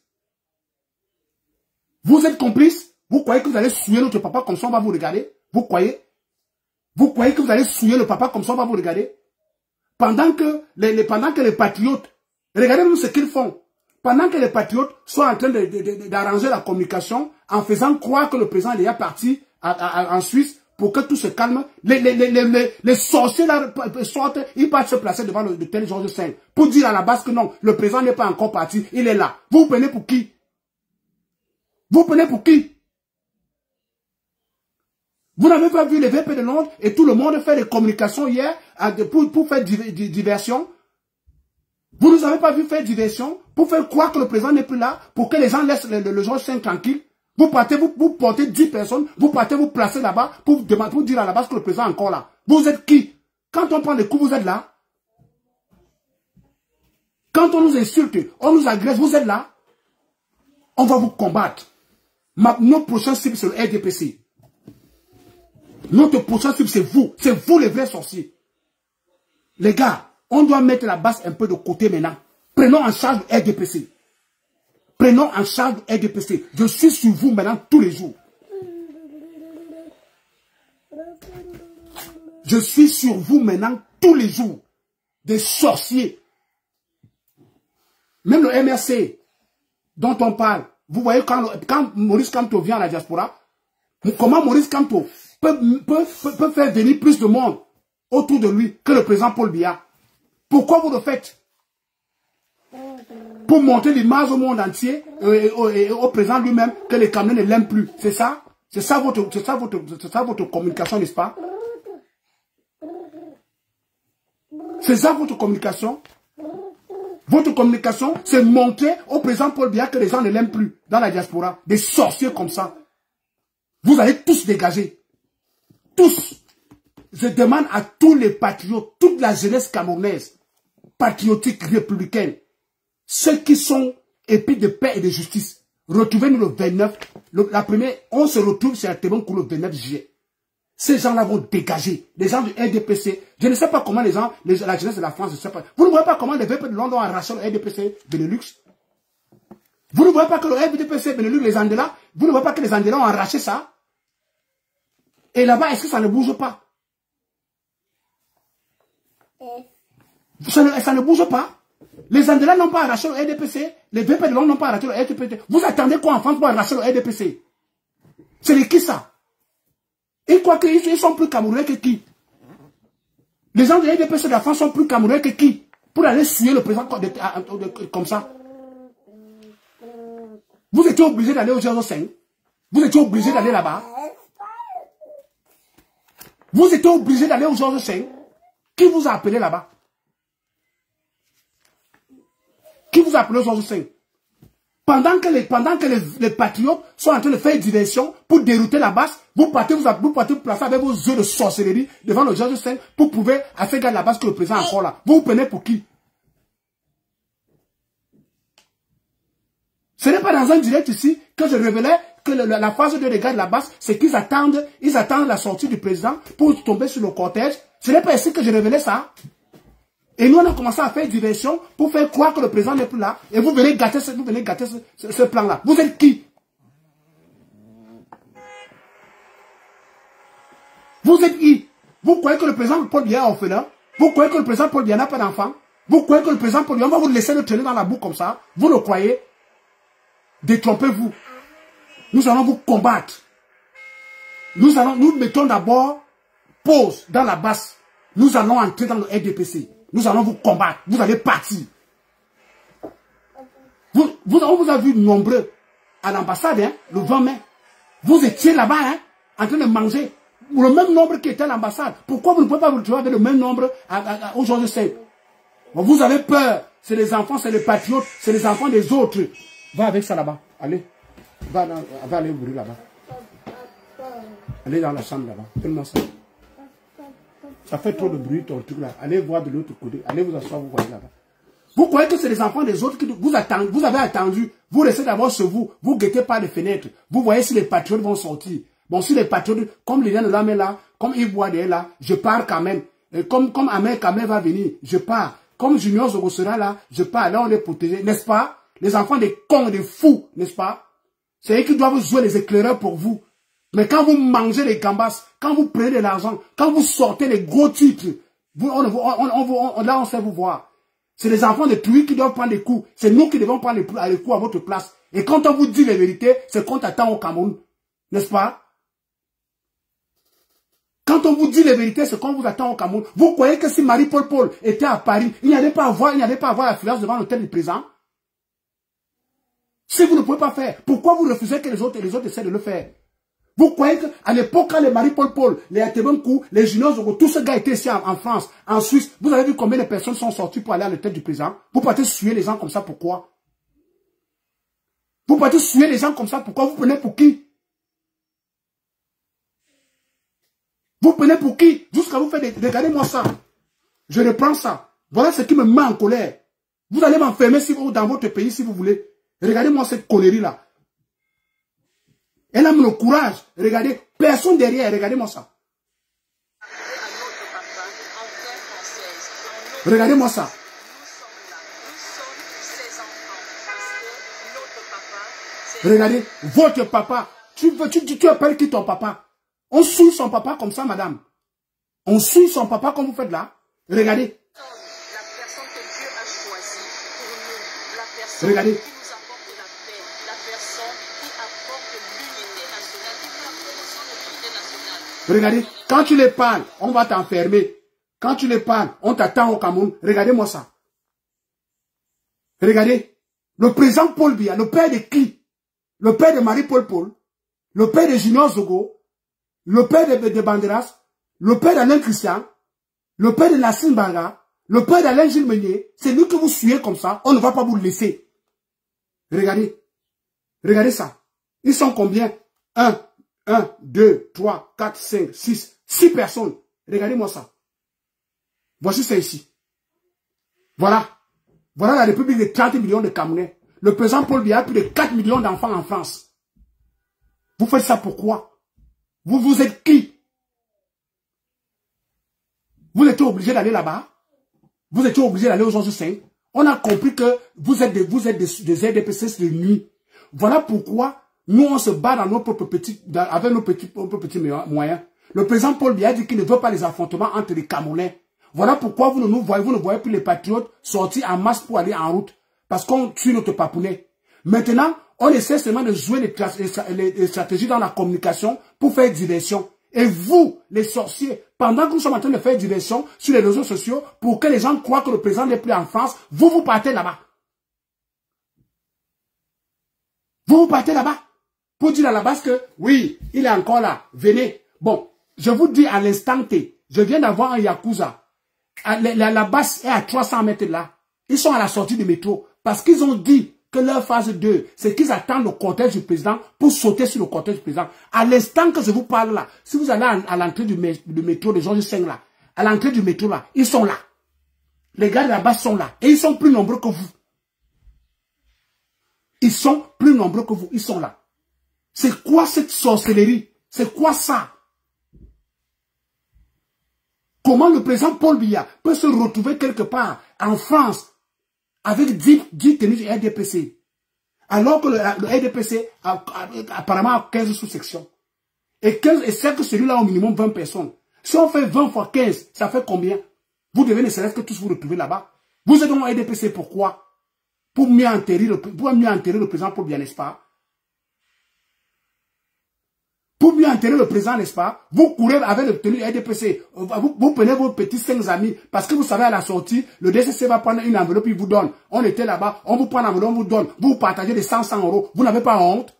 Speaker 1: Vous êtes complices? Vous croyez que vous allez souiller notre papa comme ça on va vous regarder? Vous croyez? Vous croyez que vous allez souiller le papa comme ça on va vous regarder? Pendant que les patriotes, regardez même ce qu'ils font. Pendant que les patriotes sont en train d'arranger la communication en faisant croire que le président est déjà parti en Suisse pour que tout se calme, les sorciers là sortent, ils partent se placer devant le tel Georges V pour dire à la base que non, le président n'est pas encore parti, il est là. Vous prenez pour qui? Vous prenez pour qui? Vous n'avez pas vu les VP de Londres et tout le monde fait des communications hier pour faire diversion? Vous ne nous avez pas vu faire diversion pour faire croire que le président n'est plus là, pour que les gens laissent le Georges V tranquille? Vous partez, vous portez 10 personnes, vous partez vous placer là-bas pour dire à la base que le président est encore là. Vous êtes qui? Quand on prend des coups, vous êtes là. Quand on nous insulte, on nous agresse, vous êtes là. On va vous combattre. Notre prochain cible, c'est le RDPC. Notre prochain cible, c'est vous. C'est vous les vrais sorciers. Les gars, on doit mettre la base un peu de côté maintenant. Prenons en charge le RDPC. Prenons en charge le RDPC. Je suis sur vous maintenant tous les jours. Je suis sur vous maintenant tous les jours. Des sorciers. Même le MRC dont on parle. Vous voyez quand Maurice Kamto vient à la diaspora, comment Maurice Kamto peut faire venir plus de monde autour de lui que le président Paul Biya. Pourquoi vous le faites? Pour montrer l'image au monde entier et au président lui-même que les Camerounais ne l'aiment plus. C'est ça? C'est ça votre communication, n'est-ce pas? C'est ça votre communication? Votre communication, c'est montrer au président Paul Biya que les gens ne l'aiment plus dans la diaspora. Des sorciers comme ça. Vous allez tous dégager. Tous. Je demande à tous les patriotes, toute la jeunesse camerounaise, patriotique, républicaine, ceux qui sont épris de paix et de justice, retrouvez-nous le 29. On se retrouve sur la Tébonkou le 29 juillet. Ces gens-là vont dégager. Les gens du RDPC. Je ne sais pas comment la jeunesse de la France, je ne sais pas. Vous ne voyez pas comment les VP de Londres ont arraché le RDPC Benelux? Vous ne voyez pas que le RDPC Benelux, les Andela, vous ne voyez pas que les Andela ont arraché ça? Et là-bas, est-ce que ça ne bouge pas? Ça ne bouge pas. Les Andela n'ont pas arraché le RDPC. Les VP de Londres n'ont pas arraché le RDPC. Vous attendez quoi en France pour arracher le RDPC? C'est de qui ça? Ils croient qu'ils sont plus camerounais que qui? Les gens de l'RDPC de la France sont plus camerounais que qui? Pour aller suer le président comme ça. Vous étiez obligé d'aller au G5. Vous étiez obligé d'aller là-bas. Vous étiez obligé d'aller au G5. Qui vous a appelé là-bas? Qui vous a appelé au G5? Pendant que les patriotes sont en train de faire diversion pour dérouter la base, vous partez vous placer avec vos yeux de sorcellerie devant le Georges V pour prouver à faire garde la base que le président est encore là. Vous prenez pour qui? Ce n'est pas dans un direct ici que je révélais que la phase de regard de la base, c'est qu'ils attendent la sortie du président pour tomber sur le cortège. Ce n'est pas ici que je révélais ça. Et nous, on a commencé à faire diversion pour faire croire que le président n'est plus là. Et vous venez gâter ce plan-là. Vous êtes qui? Vous êtes qui? Vous croyez que le président Paul Biya est orphelin? Vous croyez que le président Paul Biya n'a pas d'enfant? Vous croyez que le président Paul Biya, on va vous laisser le traîner dans la boue comme ça? Vous le croyez? Détrompez-vous. Nous allons vous combattre. Nous mettons d'abord pause dans la basse. Nous allons entrer dans le RDPC. Nous allons vous combattre. Vous allez partir. On vous a vu nombreux à l'ambassade, hein, le 20 mai. Vous étiez là-bas, hein, en train de manger. Le même nombre qui était à l'ambassade. Pourquoi vous ne pouvez pas vous retrouver avec le même nombre au jour de 5? Vous avez peur. C'est les enfants, c'est les patriotes, c'est les enfants des autres. Va avec ça là-bas. Allez. Va aller au bruit là-bas. Allez dans la chambre là-bas. Donne-moi ça. Ça fait trop de bruit ton truc là. Allez voir de l'autre côté. Allez vous asseoir, vous voyez là-bas. Vous croyez que c'est les enfants des autres qui vous attendent. Vous avez attendu. Vous restez d'abord chez vous. Vous guettez pas les fenêtres. Vous voyez si les patriotes vont sortir. Bon, si les patriotes, comme Liliane Lam est là, comme Yves Boisdé est là, je pars quand même. Et comme Ahmed Kamel va venir, je pars. Comme Junior Zogo sera là, je pars. Là, on est protégé, n'est-ce pas? Les enfants des cons, des fous, n'est-ce pas? C'est eux qui doivent jouer les éclaireurs pour vous. Mais quand vous mangez les gambas, quand vous prenez de l'argent, quand vous sortez les gros titres, là on sait vous voir. C'est les enfants de Touy qui doivent prendre les coups. C'est nous qui devons prendre les coups à votre place. Et quand on vous dit les vérités, c'est qu'on t'attend au Cameroun. N'est-ce pas? Quand on vous dit les vérités, c'est qu'on vous attend au Cameroun. Vous croyez que si Marie-Paul Paul était à Paris, il n'y allait pas avoir l'affluence devant l'hôtel du président? Si vous ne pouvez pas faire, pourquoi vous refusez que les autres essaient de le faire? Vous croyez qu'à l'époque, quand les Marie-Paul Paul, les Atebonkou, les Juniors, tous ces gars étaient ici en France, en Suisse, vous avez vu combien de personnes sont sorties pour aller à l'hôtel du président? Vous partez suer les gens comme ça, pourquoi? Vous partez suer les gens comme ça, pourquoi? Vous prenez pour qui? Vous prenez pour qui? Jusqu'à vous faire des... Regardez-moi ça. Je reprends ça. Voilà ce qui me met en colère. Vous allez m'enfermer dans votre pays si vous voulez. Regardez-moi cette connerie-là. Elle a le courage. Regardez, personne derrière. Regardez-moi ça. Regardez-moi ça. Regardez, votre papa. Tu appelles qui ton papa? On suit son papa comme ça, madame. On suit son papa comme vous faites là. Regardez.
Speaker 2: La personne que Dieu a choisie pour nous. La personne
Speaker 1: Regardez.
Speaker 2: qui nous apporte la paix. La personne qui apporte l'unité nationale. Qui fait la promotion de l'unité nationale.
Speaker 1: Regardez, quand tu les parles, on va t'enfermer. Quand tu les parles, on t'attend au Cameroun. Regardez-moi ça. Regardez. Le président Paul Biya, le père de qui? Le père de Marie-Paul Paul. Le père de Junior Zogo. Le père de Banderas. Le père d'Alain Christian. Le père de Nassim Banga. Le père d'Alain Gilles Meunier. C'est lui que vous suivez comme ça. On ne va pas vous le laisser. Regardez. Regardez ça. Ils sont combien? 1, 2, 3, 4, 5, 6. 6 personnes. Regardez-moi ça. Voici ça ici. Voilà. Voilà la République de 30 millions de Camerounais. Le président Paul Biya a plus de 4 millions d'enfants en France. Vous faites ça pourquoi? Vous êtes qui? Vous étiez obligé d'aller là-bas? Vous étiez obligé d'aller aux Georges V? On a compris que vous êtes des RDPC de nuit. Voilà pourquoi nous on se bat dans nos propres avec nos petits moyens. Le président Paul Biya dit qu'il ne veut pas les affrontements entre les Camerounais. Voilà pourquoi vous ne voyez plus les patriotes sortir en masse pour aller en route. Parce qu'on tue notre papounet. Maintenant, on essaie seulement de jouer les stratégies dans la communication pour faire diversion. Et vous, les sorciers, pendant que nous sommes en train de faire diversion sur les réseaux sociaux, pour que les gens croient que le président n'est plus en France, vous partez là-bas. Vous partez là-bas. Pour dire à la base que, oui, il est encore là. Venez. Bon, je vous dis à l'instant T, je viens d'avoir un Yakuza. La base est à 300 mètres là. Ils sont à la sortie du métro. Parce qu'ils ont dit que leur phase 2, c'est qu'ils attendent le cortège du président pour sauter sur le cortège du président. À l'instant que je vous parle là, si vous allez à l'entrée du métro de Georges V là, à l'entrée du métro là, ils sont là. Les gars de la base sont là. Et ils sont plus nombreux que vous. Ils sont plus nombreux que vous. Ils sont là. C'est quoi cette sorcellerie? C'est quoi ça? Comment le président Paul Biya peut se retrouver quelque part en France avec 10 tenues du RDPC, alors que le RDPC a apparemment 15 sous-sections. Et c'est que celui-là au minimum 20 personnes. Si on fait 20 fois 15, ça fait combien? Vous devez ne serait-ce que tous vous retrouver là-bas. Vous êtes dans le RDPC, pourquoi? Pour mieux enterrer le président Paul Biya, n'est-ce pas? Pour mieux enterrer le président, n'est-ce pas? Vous courez avec le tenue RDPC. Vous prenez vos petits 5 amis. Parce que vous savez, à la sortie, le DCC va prendre une enveloppe, il vous donne. On était là-bas, on vous prend l'enveloppe, on vous donne. Vous partagez des 100 euros. Vous n'avez pas honte?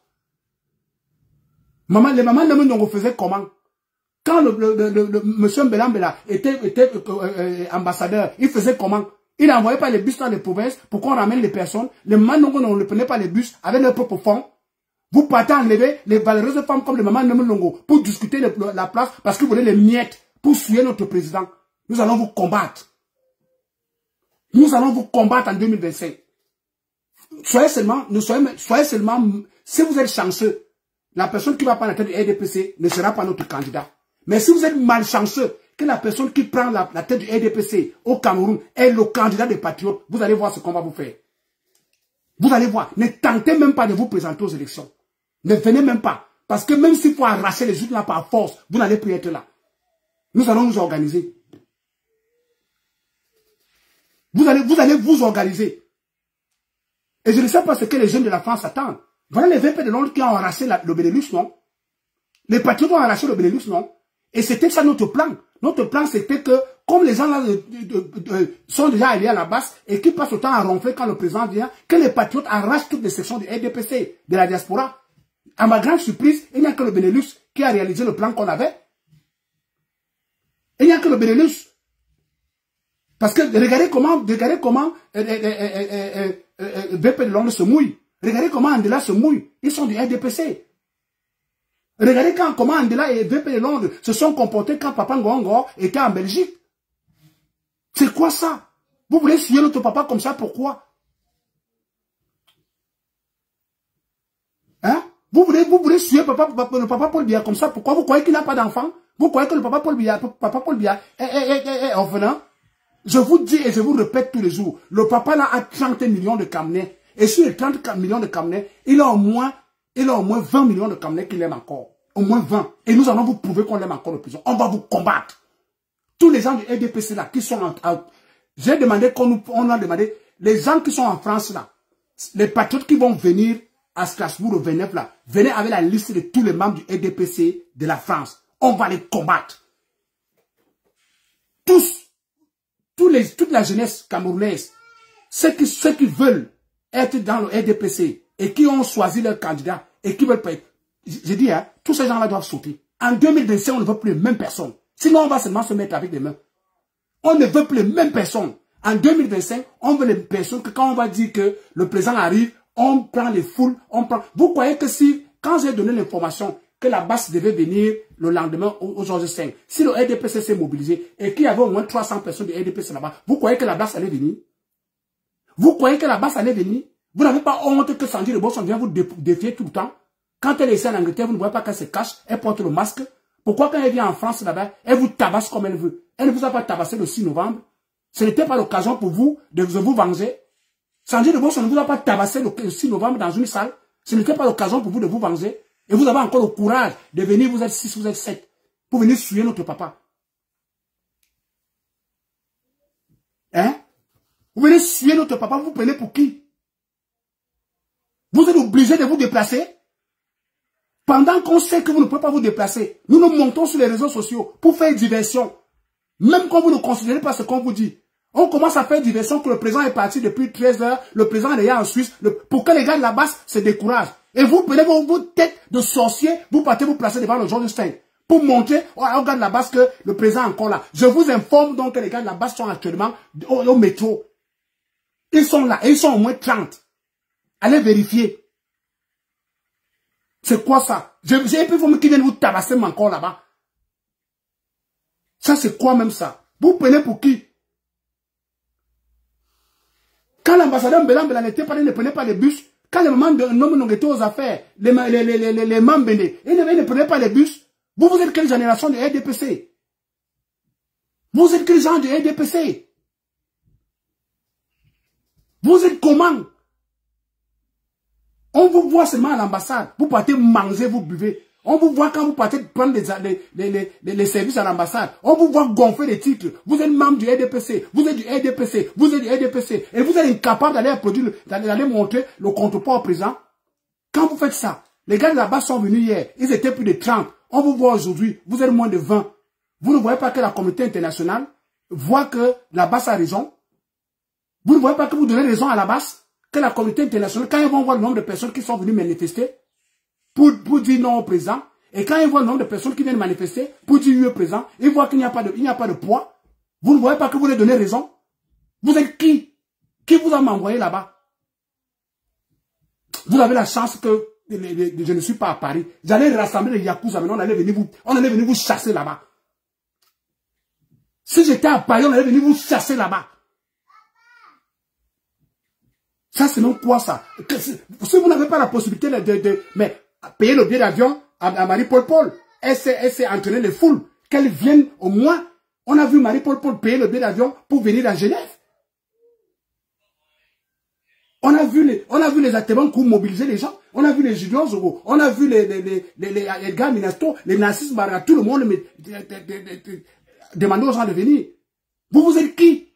Speaker 1: Les mamans de Mendongo faisaient comment? Quand le monsieur Mbelambela était ambassadeur, il faisait comment? Il n'envoyait pas les bus dans les provinces pour qu'on ramène les personnes. Les mamans ne prenaient pas les bus avec leurs propres fonds. Vous partez enlever les valeureuses femmes comme les mamans de Longo pour discuter la place parce que vous voulez les miettes pour suivre notre président. Nous allons vous combattre. Nous allons vous combattre en 2025. Soyez seulement, si vous êtes chanceux, la personne qui va prendre la tête du RDPC ne sera pas notre candidat. Mais si vous êtes malchanceux, que la personne qui prend la tête du RDPC au Cameroun est le candidat des patriotes, vous allez voir ce qu'on va vous faire. Vous allez voir. Ne tentez même pas de vous présenter aux élections. Ne venez même pas. Parce que même s'il faut arracher les urnes là par force, vous n'allez plus être là. Nous allons nous organiser. Vous allez vous organiser. Et je ne sais pas ce que les jeunes de la France attendent. Voilà les VP de Londres qui ont arraché le Benelux, non? Les patriotes ont arraché le Benelux, non? Et c'était ça notre plan. Notre plan, c'était que, comme les gens là sont déjà allés à la base et qui passent autant à ronfler quand le président vient, que les patriotes arrachent toutes les sections du RDPC, de la diaspora. À ma grande surprise, il n'y a que le Benelux qui a réalisé le plan qu'on avait. Il n'y a que le Benelux. Parce que regardez comment VP de Londres se mouille. Regardez comment Andela se mouille. Ils sont du RDPC. Regardez comment Andela et VP de Londres se sont comportés quand Papa Ngongo était en Belgique. C'est quoi ça? Vous voulez suivre notre papa comme ça, pourquoi? Hein? Vous voulez suivre le papa Paul Biya comme ça, pourquoi? Vous croyez qu'il n'a pas d'enfant? Vous croyez que le papa Paul Biya est orphelin? Je vous dis et je vous répète tous les jours, le papa là a 30 millions de Camerounais. Et sur les 30 millions de Camerounais, il a au moins Il a au moins 20 millions de Camerounais qui l'aiment encore. Au moins 20. Et nous allons vous prouver qu'on l'aime encore de prison. On va vous combattre. Tous les gens du RDPC là, qui sont en... J'ai demandé on a demandé, les gens qui sont en France là, les patriotes qui vont venir à Strasbourg au 29 là, venez avec la liste de tous les membres du RDPC de la France. On va les combattre. Toute la jeunesse camerounaise, ceux qui veulent être dans le RDPC et qui ont choisi leur candidat et qui veulent pas être, j'ai dit, hein, tous ces gens-là doivent sauter. En 2025, on ne veut plus les mêmes personnes. Sinon, on va seulement se mettre avec les mains. On ne veut plus les mêmes personnes. En 2025, on veut les personnes que quand on va dire que le président arrive, on prend les foules, on prend... Vous croyez que si, quand j'ai donné l'information que la base devait venir le lendemain au Georges V, si le RDPC s'est mobilisé et qu'il y avait au moins 300 personnes du RDPC là-bas, vous croyez que la base allait venir? Vous croyez que la base allait venir? Vous n'avez pas honte que Sandrine Roboson vient vous défier tout le temps? Quand elle est ici en Angleterre, vous ne voyez pas qu'elle se cache, elle porte le masque. Pourquoi quand elle vient en France là-bas, elle vous tabasse comme elle veut? Elle ne vous a pas tabassé le 6 novembre. Ce n'était pas l'occasion pour vous de vous venger. Sandrine Roboson ne vous a pas tabassé le 6 novembre dans une salle. Ce n'était pas l'occasion pour vous de vous venger. Et vous avez encore le courage de venir, vous êtes 6, vous êtes 7, pour venir suer notre papa. Hein? Vous venez suer notre papa, vous prenez pour qui? Vous êtes obligé de vous déplacer? Pendant qu'on sait que vous ne pouvez pas vous déplacer, nous nous montons sur les réseaux sociaux pour faire diversion. Même quand vous ne considérez pas ce qu'on vous dit. On commence à faire diversion que le président est parti depuis 13 heures, le président est là en Suisse, pour que les gars de la base se découragent. Et vous prenez vos têtes de sorciers, vous partez vous placer devant le Georges V pour montrer aux gars de la base que le président est encore là. Je vous informe donc que les gars de la base sont actuellement au métro. Ils sont là, et ils sont au moins 30. Allez vérifier. C'est quoi ça? J'ai pu vous qui viennent vous tabasser encore là-bas. Ça c'est quoi même ça? Vous prenez pour qui? Quand l'ambassadeur Mbela n'était pas, il ne prenait pas les bus. Quand les mamans de Nomo étaient aux affaires, les membres ils ne prenaient pas les bus. Vous êtes quelle génération de RDPC? Vous êtes quel genre de RDPC? Vous êtes comment? On vous voit seulement à l'ambassade. Vous partez manger, vous buvez. On vous voit quand vous partez prendre les services à l'ambassade. On vous voit gonfler les titres. Vous êtes membre du RDPC. Vous êtes du RDPC. Vous êtes du RDPC. Et vous êtes incapable d'aller montrer le contrepoids au président. Quand vous faites ça, les gars de là-bas sont venus hier. Ils étaient plus de 30. On vous voit aujourd'hui. Vous êtes moins de 20. Vous ne voyez pas que la communauté internationale voit que la base a raison. Vous ne voyez pas que vous donnez raison à la base. Que la communauté internationale, quand ils vont voir le nombre de personnes qui sont venues manifester, pour dire non au président, et quand ils voient le nombre de personnes qui viennent manifester, pour dire oui au président, ils voient qu'il n'y a pas de poids. Vous ne voyez pas que vous les donnez raison? Vous êtes qui? Qui vous a envoyé là-bas? Vous avez la chance que je ne suis pas à Paris. J'allais rassembler les Yakuza, mais on allait venir vous chasser là-bas. Si j'étais à Paris, on allait venir vous chasser là-bas. Ça, c'est non quoi ça? Si vous n'avez pas la possibilité mais payer le billet d'avion à Marie-Paul Paul, elle s'est entraînée les foules, qu'elles viennent au moins. On a vu Marie-Paul Paul payer le billet d'avion pour venir à Genève. On a vu les atténuants pour mobiliser les gens. On a vu les Julien Zogo. On a vu les gars Minasto, les nazistes, tout le monde demander aux gens de venir. Vous êtes qui?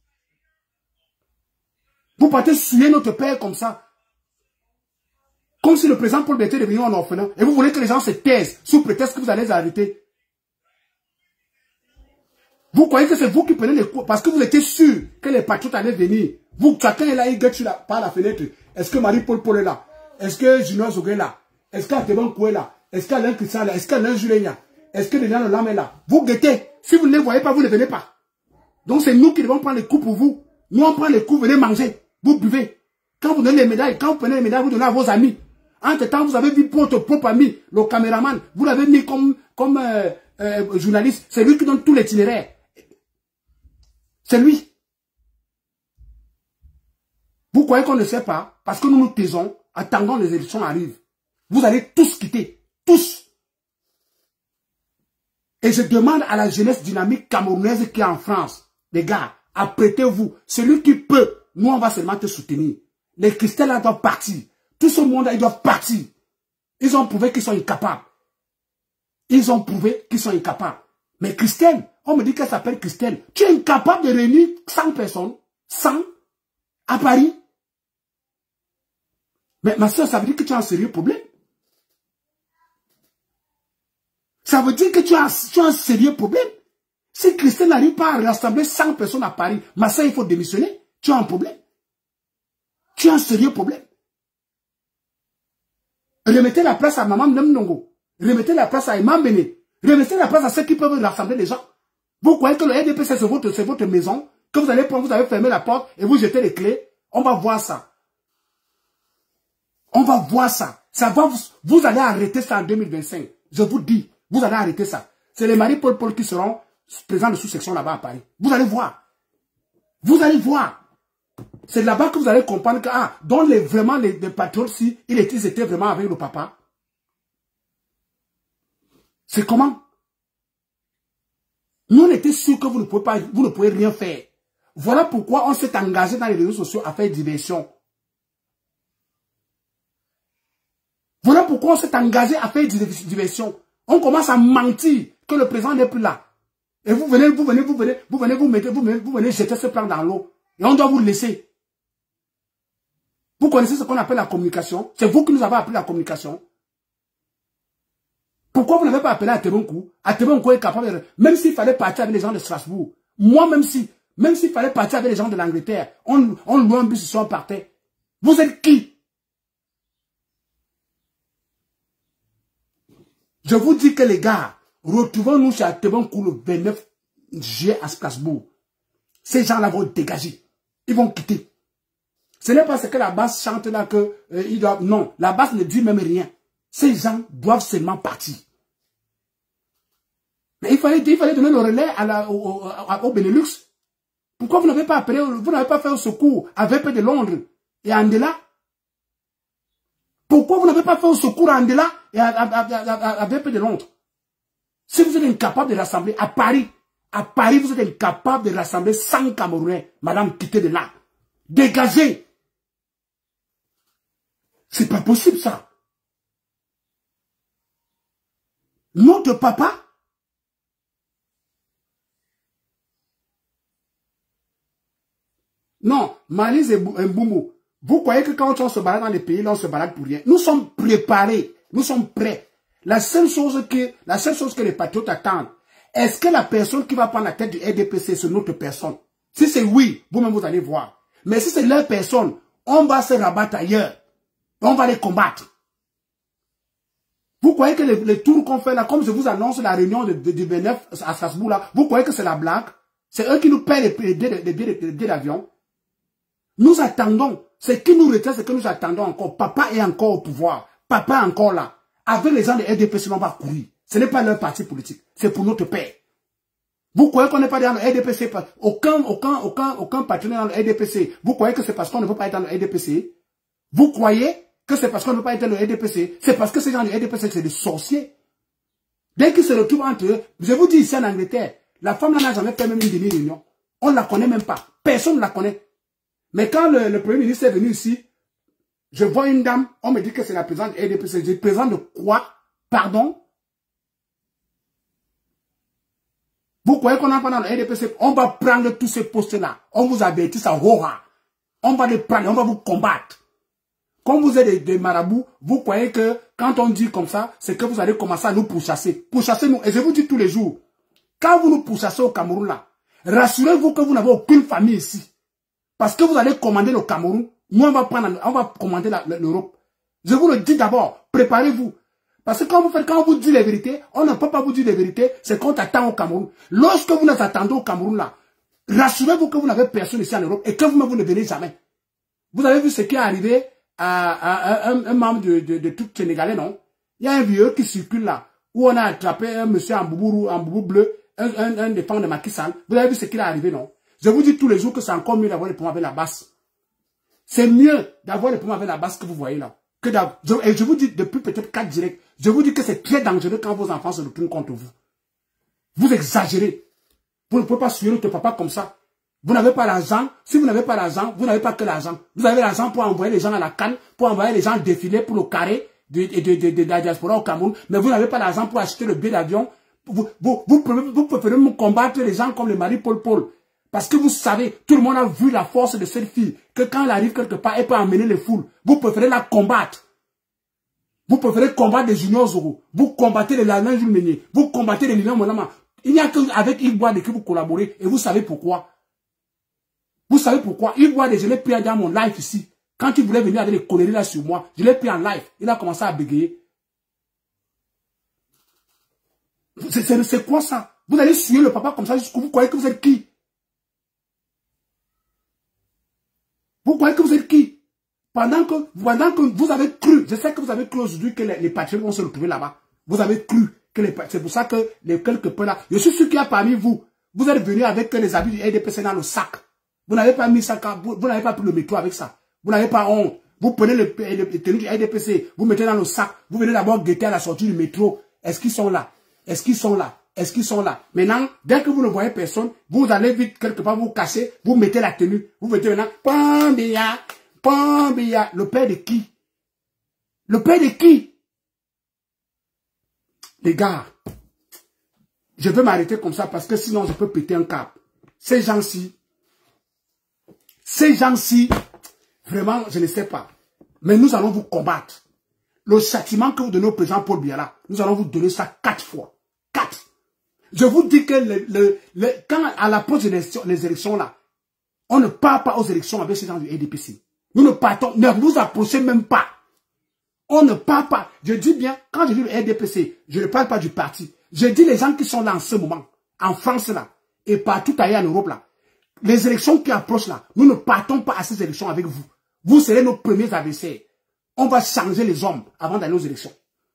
Speaker 1: Vous partez suer notre père comme ça. Comme si le président Paul Biya était devenu un orphelin. Et vous voulez que les gens se taisent sous prétexte que vous allez les arrêter. Vous croyez que c'est vous qui prenez les coups parce que vous étiez sûr que les patriotes allaient venir. Vous, chacun est là, il guette par la fenêtre. Est-ce que Marie-Paul Paul est là? Est-ce que Junior Zogo est là? Est-ce qu'Ateban Kou est là? Est-ce qu'Alain Christian est là? Est-ce qu'Alain Julien est là? Est-ce que Lélian Lam est là? Vous guettez. Si vous ne les voyez pas, vous ne venez pas. Donc c'est nous qui devons prendre les coups pour vous. Nous on prend les coups, venez manger. Vous buvez. Quand vous donnez les médailles, quand vous prenez les médailles, vous donnez à vos amis. Entre-temps, vous avez vu votre propre ami, le caméraman. Vous l'avez mis comme journaliste. C'est lui qui donne tout l'itinéraire. C'est lui. Vous croyez qu'on ne sait pas? Parce que nous nous taisons, attendant les élections arrivent. Vous allez tous quitter. Tous. Et je demande à la jeunesse dynamique camerounaise qui est en France, les gars, apprêtez-vous. Celui qui peut, nous on va seulement te soutenir. Les Christians là doivent partir. Tout ce monde là, ils doivent partir. Ils ont prouvé qu'ils sont incapables. Ils ont prouvé qu'ils sont incapables. Mais Christelle, on me dit qu'elle s'appelle Christelle. Tu es incapable de réunir 100 personnes, 100, à Paris. Mais ma soeur, ça veut dire que tu as un sérieux problème. Ça veut dire que tu as un sérieux problème. Si Christelle n'arrive pas à rassembler 100 personnes à Paris, ma soeur, il faut démissionner. Tu as un problème. Tu as un sérieux problème. Remettez la place à Maman Nemnongo. Remettez la place à Imam Béné. Remettez la place à ceux qui peuvent rassembler les gens. Vous croyez que le RDPC, c'est votre maison, que vous allez prendre, vous avez fermé la porte et vous jetez les clés. On va voir ça. On va voir ça. Ça va vous allez arrêter ça en 2025. Je vous dis, vous allez arrêter ça. C'est les maris Paul qui seront présents de sous-section là-bas à Paris. Vous allez voir. Vous allez voir. C'est là-bas que vous allez comprendre que, vraiment, les patriotes, si, ils étaient vraiment avec le papa. C'est comment? Nous, on était sûrs que vous ne pouvez rien faire. Voilà pourquoi on s'est engagé dans les réseaux sociaux à faire diversion. Voilà pourquoi on s'est engagé à faire diversion. On commence à mentir que le président n'est plus là. Et vous venez jeter ce plan dans l'eau. Et on doit vous laisser. Vous connaissez ce qu'on appelle la communication? C'est vous qui nous avez appris la communication. Pourquoi vous n'avez pas appelé à Tebonkou? À Tebonkou est capable de... Même s'il fallait partir avec les gens de Strasbourg. Moi, même s'il fallait partir avec les gens de l'Angleterre, on loue un bus, on partait. Vous êtes qui? Je vous dis que les gars, retrouvons-nous chez Tebonkou le 29 juillet à Strasbourg. Ces gens-là vont dégager. Ils vont quitter. Ce n'est pas ce que la base chante là que ils doivent... Non, la base ne dit même rien. Ces gens doivent seulement partir. Mais il fallait donner le relais au Benelux. Pourquoi vous n'avez pas appelé, vous n'avez pas fait un secours à VP de Londres et à Andela? Pourquoi vous n'avez pas fait un secours à Andela et à VP de Londres? Si vous êtes incapable de rassembler à Paris, vous êtes incapable de rassembler 100 Camerounais, madame, quittez de là. Dégagez. C'est pas possible ça. Notre papa, non, Malise et Mboumo, vous croyez que quand on se balade dans les pays, là, on se balade pour rien. Nous sommes préparés, nous sommes prêts. La seule chose que les patriotes attendent, est-ce que la personne qui va prendre la tête du RDPC, c'est notre personne? Si c'est oui, vous-même vous allez voir. Mais si c'est leur personne, on va se rabattre ailleurs. On va les combattre. Vous croyez que les tours qu'on fait là, comme je vous annonce la réunion du 29 à Strasbourg là, vous croyez que c'est la blague? C'est eux qui nous paient les billets d'avion. Nous attendons. Ce qui nous retient, c'est que nous attendons encore. Papa est encore au pouvoir. Papa est encore là. Avec les gens de RDPC, on va courir. Ce n'est pas leur parti politique. C'est pour notre père. Vous croyez qu'on n'est pas dans le RDPC? Aucun partenaire dans le RDPC. Vous croyez que c'est parce qu'on ne veut pas être dans le RDPC? Vous croyez que c'est parce qu'on ne veut pas être dans le RDPC? C'est parce que ces gens du RDPC, c'est des sorciers. Dès qu'ils se retrouvent entre eux, je vous dis ici en Angleterre, la femme là n'a jamais fait même une demi-réunion. On ne la connaît même pas. Personne ne la connaît. Mais quand le Premier ministre est venu ici, je vois une dame, on me dit que c'est la présidente du RDPC. Je dis, présidente de quoi? Pardon? Vous croyez qu'on n'a pas dans le RDPC? On va prendre tous ces postes-là. On vous avertit, ça aura. On va les prendre, on va vous combattre. Comme vous êtes des marabouts, vous croyez que quand on dit comme ça, c'est que vous allez commencer à nous pourchasser. Pourchassez-nous. Et je vous dis tous les jours, quand vous nous pourchassez au Cameroun là, rassurez-vous que vous n'avez aucune famille ici. Parce que vous allez commander le Cameroun, nous on va commander l'Europe. Je vous le dis d'abord, préparez-vous. Parce que quand on vous dit les vérités, on ne peut pas vous dire les vérités, c'est qu'on t'attend au Cameroun. Lorsque vous nous attendez au Cameroun là, rassurez-vous que vous n'avez personne ici en Europe et que vous ne venez jamais. Vous avez vu ce qui est arrivé à un membre de tout Sénégalais, non? Il y a un vieux qui circule là, où on a attrapé un monsieur en boubou bleu, un des femmes de Macky Sall. Vous avez vu ce qui est arrivé, non? Je vous dis tous les jours que c'est encore mieux d'avoir les poumons avec la basse. C'est mieux d'avoir les poumons avec la basse que vous voyez là. Et je vous dis depuis peut-être 4 directs, je vous dis que c'est très dangereux quand vos enfants se retournent contre vous. Vous exagérez. Vous ne pouvez pas suivre notre papa comme ça. Vous n'avez pas l'argent. Si vous n'avez pas l'argent, vous n'avez pas que l'argent. Vous avez l'argent pour envoyer les gens à la canne, pour envoyer les gens défiler pour le carré, de la diaspora au Cameroun, mais vous n'avez pas l'argent pour acheter le billet d'avion. Vous préférez me combattre les gens comme le mari Paul Paul. Parce que vous savez, tout le monde a vu la force de cette fille, que quand elle arrive quelque part, elle peut emmener les foules. Vous préférez la combattre. Vous préférez combattre des Junior Zoro. Vous combattez les Alain Jules Meunier. Vous combattez les Lilian Monama. Il n'y a qu'avec Yves Boade que vous collaborez. Et vous savez pourquoi. Vous savez pourquoi. Yves Boade, je l'ai pris dans mon live ici. Quand il voulait venir avec les conneries là sur moi, je l'ai pris en live. Il a commencé à bégayer. C'est quoi ça? Vous allez suivre le papa comme ça jusqu'où vous croyez que vous êtes qui? Vous croyez que vous êtes qui? Pendant que vous avez cru, je sais que vous avez cru aujourd'hui que les patriotes vont se retrouver là-bas. Vous avez cru que c'est pour ça que les quelques peu là, je suis sûr qu'il y a parmi vous, vous êtes venus avec les habits du RDPC dans le sac. Vous n'avez pas mis ça, vous n'avez pas pris le métro avec ça. Vous n'avez pas honte. Vous prenez les tenues du RDPC, vous mettez dans le sac, vous venez d'abord guetter à la sortie du métro. Est-ce qu'ils sont là? Est-ce qu'ils sont là? Est-ce qu'ils sont là? Maintenant, dès que vous ne voyez personne, vous allez vite quelque part, vous cachez, vous mettez la tenue. Vous mettez maintenant, Pambia, Pambia. Le père de qui? Le père de qui? Les gars, je veux m'arrêter comme ça parce que sinon je peux péter un câble. Ces gens-ci, vraiment, je ne sais pas. Mais nous allons vous combattre. Le châtiment que vous donnez au président Paul Biya, nous allons vous donner ça 4 fois. 4. Je vous dis que quand à l'approche des élections là, on ne part pas aux élections avec ces gens du RDPC. Nous ne partons, ne vous approchez même pas. On ne part pas. Je dis bien, quand je dis le RDPC, je ne parle pas du parti. Je dis les gens qui sont là en ce moment, en France là, et partout ailleurs en Europe là. Les élections qui approchent là, nous ne partons pas à ces élections avec vous. Vous serez nos premiers adversaires. On va changer les hommes avant d'aller aux élections.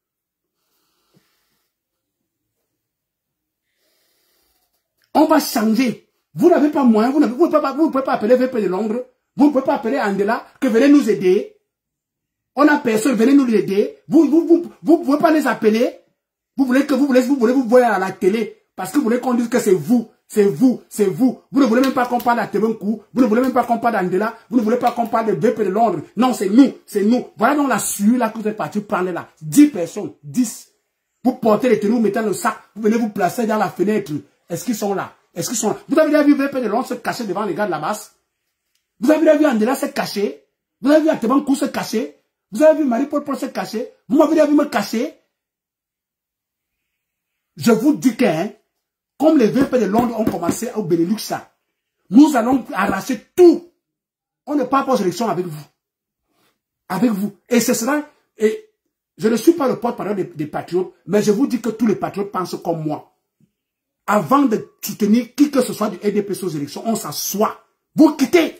Speaker 1: On va changer. Vous n'avez pas moyen, vous ne pouvez pas appeler VP de Londres, vous ne pouvez pas appeler Andela, que venez nous aider. On a personne, venez nous aider. Vous ne pouvez pas les appeler. Vous voulez vous voir à la télé, parce que vous voulez qu'on dise que c'est vous. C'est vous, c'est vous. Vous ne voulez même pas qu'on parle d'Atebenkou. Vous ne voulez même pas qu'on parle d'Andela. Vous ne voulez pas qu'on parle de VP de Londres. Non, c'est nous, c'est nous. Voilà donc la suie là que vous êtes partis prendre là. 10 personnes, 10. Vous portez les tenues, vous mettez dans le sac. Vous venez vous placer dans la fenêtre. Est-ce qu'ils sont là? Est-ce qu'ils sont là? Vous avez déjà vu VP de Londres se cacher devant les gars de la masse? Vous avez déjà vu Andela se cacher? Vous avez vu Atebenkou se cacher? Vous avez vu Marie-Paul se cacher? Vous m'avez déjà vu me cacher? Je vous dis que, hein, comme les VP de Londres ont commencé au Benelux, nous allons arracher tout. On ne part pas aux élections avec vous. Avec vous. Et ce sera... Et je ne suis pas le porte-parole des patriotes, mais je vous dis que tous les patriotes pensent comme moi. Avant de soutenir qui que ce soit du RDPC aux élections, on s'assoit. Vous quittez.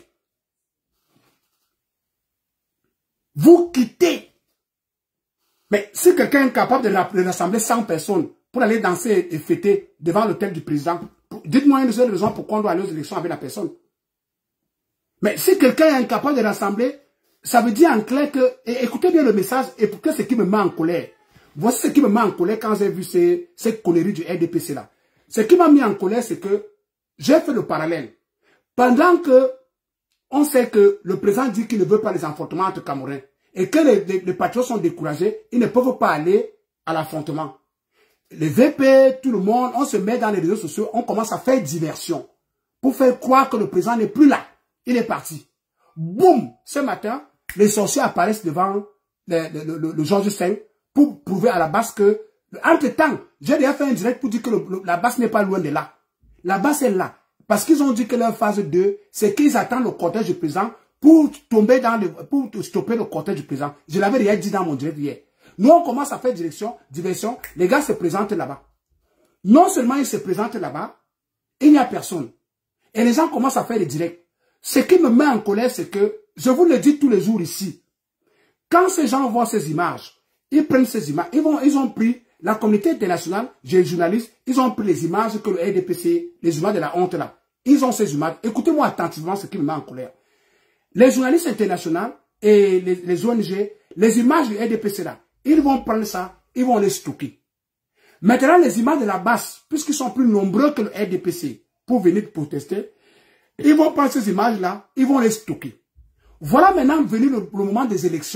Speaker 1: Vous quittez. Mais si quelqu'un est capable de rassembler 100 personnes pour aller danser et fêter devant l'hôtel du président, dites-moi une seule raison pourquoi on doit aller aux élections avec la personne. Mais si quelqu'un est incapable de rassembler, ça veut dire en clair que, et écoutez bien le message, et pour que ce qui me met en colère. Voici ce qui me met en colère quand j'ai vu ces conneries du RDPC là. Ce qui m'a mis en colère, c'est que j'ai fait le parallèle. Pendant que on sait que le président dit qu'il ne veut pas les affrontements entre Camerounais, et que les patriotes sont découragés, ils ne peuvent pas aller à l'affrontement. Les VP, tout le monde, on se met dans les réseaux sociaux, on commence à faire diversion pour faire croire que le président n'est plus là. Il est parti. Boum! Ce matin, les sorciers apparaissent devant le Georges V pour prouver à la base que, entre-temps, j'ai déjà fait un direct pour dire que la base n'est pas loin de là. La base est là. Parce qu'ils ont dit que leur phase 2, c'est qu'ils attendent le cortège du président pour tomber pour stopper le cortège du président. Je l'avais déjà dit dans mon direct hier. Nous, on commence à faire diversion. Les gars se présentent là-bas. Non seulement ils se présentent là-bas, il n'y a personne. Et les gens commencent à faire des directs. Ce qui me met en colère, c'est que, je vous le dis tous les jours ici, quand ces gens voient ces images, ils prennent ces images, ils ont pris, la communauté internationale, les journalistes, ils ont pris les images que le RDPC, les images de la honte là. Ils ont ces images. Écoutez-moi attentivement ce qui me met en colère. Les journalistes internationaux et les ONG, les images du RDPC là, ils vont prendre ça, ils vont les stocker. Maintenant, les images de la base, puisqu'ils sont plus nombreux que le RDPC pour venir protester, ils vont prendre ces images-là, ils vont les stocker. Voilà maintenant venu le moment des élections.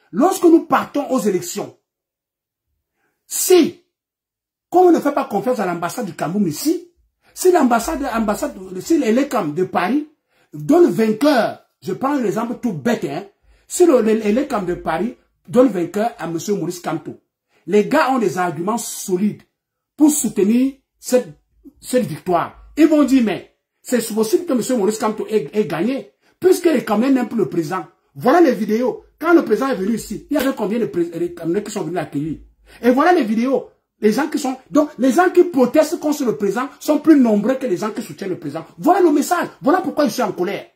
Speaker 1: lorsque nous partons aux élections, si, comme on ne fait pas confiance à l'ambassade du Cameroun ici, si si l'ELECAM de Paris donne vainqueur, je prends l'exemple tout bête, hein, si l'ELECAM de Paris donne vainqueur à M. Maurice Kamto, les gars ont des arguments solides pour soutenir cette victoire. Ils vont dire, mais c'est possible que M. Maurice Kamto ait gagné, puisqu'il est quand même un peu le président. Voilà les vidéos. Quand le président est venu ici, il y avait combien de Camerounais qui sont venus l'accueillir? Et voilà les vidéos. Les gens qui sont... Donc, les gens qui protestent contre le président sont plus nombreux que les gens qui soutiennent le président. Voilà le message. Voilà pourquoi je suis en colère.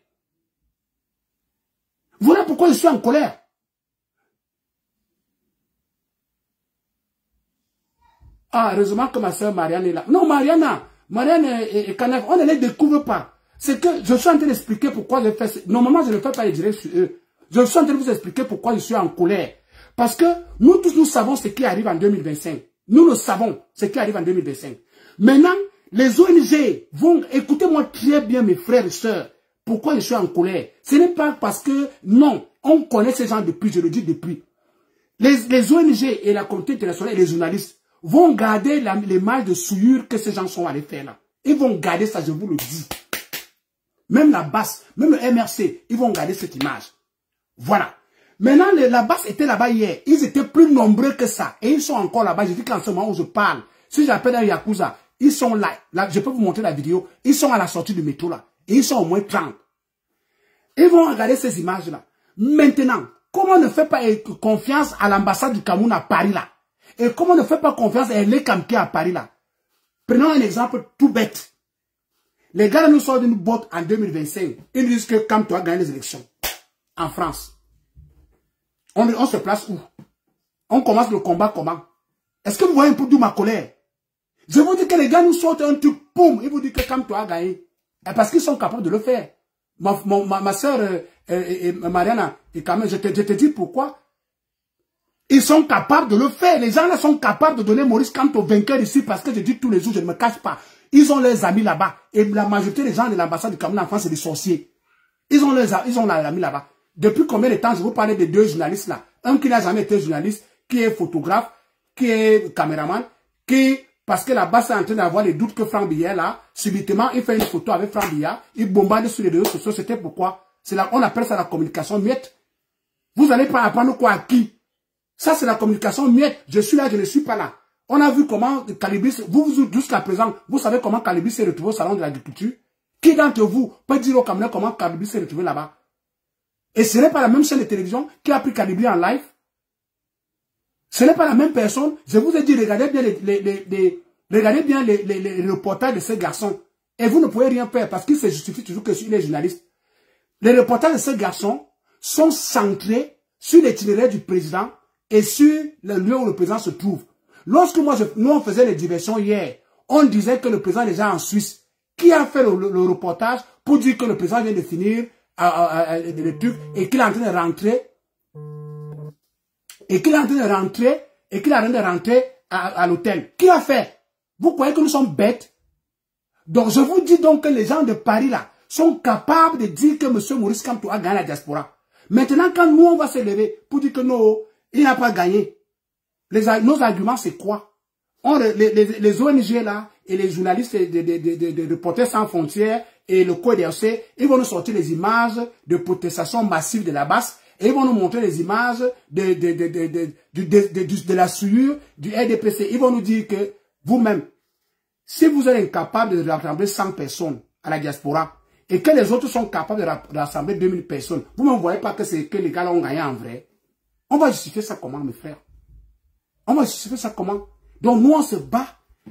Speaker 1: Voilà pourquoi je suis en colère. Ah, heureusement que ma soeur Marianne est là. Non, Marianne et Canaf, on ne les découvre pas. C'est que je suis en train d'expliquer pourquoi je fais... Normalement, je ne fais pas les directs sur eux. Je suis en train de vous expliquer pourquoi je suis en colère. Parce que nous tous, nous savons ce qui arrive en 2025. Nous le savons, ce qui arrive en 2025. Maintenant, les ONG vont... Écoutez-moi très bien, mes frères et sœurs. Pourquoi je suis en colère? Ce n'est pas parce que... Non, on connaît ces gens depuis, je le dis depuis. Les ONG et la communauté internationale et les journalistes vont garder l'image de souillure que ces gens sont allés faire là. Ils vont garder ça, je vous le dis. Même la BAS, même le MRC, ils vont garder cette image. Voilà. Maintenant, la BAS était là-bas hier. Ils étaient plus nombreux que ça. Et ils sont encore là-bas. Je dis qu'en ce moment où je parle, si j'appelle un Yakuza, ils sont là. Je peux vous montrer la vidéo. Ils sont à la sortie du métro là. Et ils sont au moins 30. Ils vont regarder ces images-là. Maintenant, comment ne fait pas confiance à l'ambassade du Cameroun à Paris là? Et comment ne fait pas confiance à l'ELECAM qui est à Paris là? Prenons un exemple tout bête. Les gars nous sortent d'une botte en 2025. Ils disent que Kamto a gagné les élections. En France. On se place où? On commence le combat comment? Est-ce que vous voyez un peu d'où ma colère? Je vous dis que les gars nous sortent un truc, boum, ils vous disent que Kamto a gagné. Et parce qu'ils sont capables de le faire. Ma soeur Mariana, et quand même, je te dis pourquoi. Ils sont capables de le faire. Les gens là sont capables de donner Maurice Kamto vainqueur ici parce que je dis tous les jours, je ne me cache pas. Ils ont leurs amis là-bas. Et la majorité des gens de l'ambassade du Cameroun en France, c'est des sorciers. Ils ont leurs amis là-bas. Depuis combien de temps je vous parlais de deux journalistes là? Un qui n'a jamais été journaliste, qui est photographe, qui est caméraman, qui, parce que là-bas, c'est en train d'avoir les doutes que Franck Biya là, subitement, il fait une photo avec Franck Biya, il bombarde sur les réseaux sociaux. C'était pourquoi? On appelle ça la communication muette. Vous allez pas apprendre quoi à qui? Ça, c'est la communication muette. Je suis là, je ne suis pas là. On a vu comment Calibris, jusqu'à présent, vous savez comment Calibris s'est retrouvé au salon de l'agriculture? Qui d'entre vous peut dire au Cameroun comment Calibris s'est retrouvé là-bas? Et ce n'est pas la même chaîne de télévision qui a pris Calibris en live. Ce n'est pas la même personne. Je vous ai dit, regardez bien les reportages de ces garçons. Et vous ne pouvez rien faire parce qu'il se justifie toujours que sur les journalistes. Les reportages de ces garçons sont centrés sur l'itinéraire du président et sur le lieu où le président se trouve. Lorsque nous on faisait les diversions hier, on disait que le président est déjà en Suisse. Qui a fait le reportage pour dire que le président vient de finir le truc et qu'il est en train de rentrer à l'hôtel? Qui a fait? Vous croyez que nous sommes bêtes? Donc je vous dis donc que les gens de Paris là sont capables de dire que M. Maurice Kamto a gagné la diaspora. Maintenant quand nous on va se lever pour dire que non, il n'a pas gagné. Nos arguments c'est quoi? Les ONG là et les journalistes de Reporters sans frontières et le CODRC, ils vont nous sortir les images de protestation massive de la BAS et ils vont nous montrer les images de la souillure du RDPC. Ils vont nous dire que vous-même, si vous êtes incapable de rassembler 100 personnes à la diaspora et que les autres sont capables de rassembler 2000 personnes, vous ne voyez pas que c'est que les gars là ont gagné en vrai. On va justifier ça comment, mes frères? On va justifier ça comment? Donc nous, on se bat.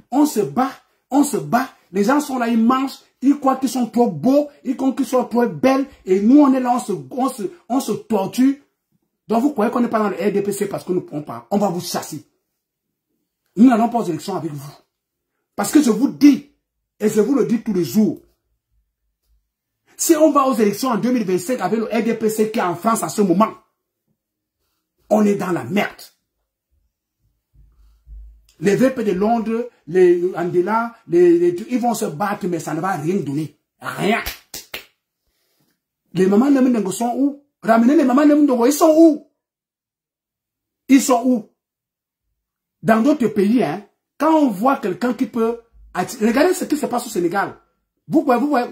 Speaker 1: Les gens sont là, ils mangent, ils croient qu'ils sont trop beaux, ils croient qu'ils sont trop belles. Et nous, on est là, on se torture. Donc vous croyez qu'on n'est pas dans le RDPC parce que nous ne pouvons pas. On va vous chasser. Nous n'allons pas aux élections avec vous. Parce que je vous dis, et je vous le dis tous les jours, si on va aux élections en 2025 avec le RDPC qui est en France à ce moment, on est dans la merde. Les VP de Londres, les Andela, ils vont se battre, mais ça ne va rien donner. Rien. Les mamans Nemendongo sont où? Ramenez les mamans Nemendongo, ils sont où? Ils sont où? Dans d'autres pays, hein, quand on voit quelqu'un qui peut... Regardez ce qui se passe au Sénégal. Vous voyez,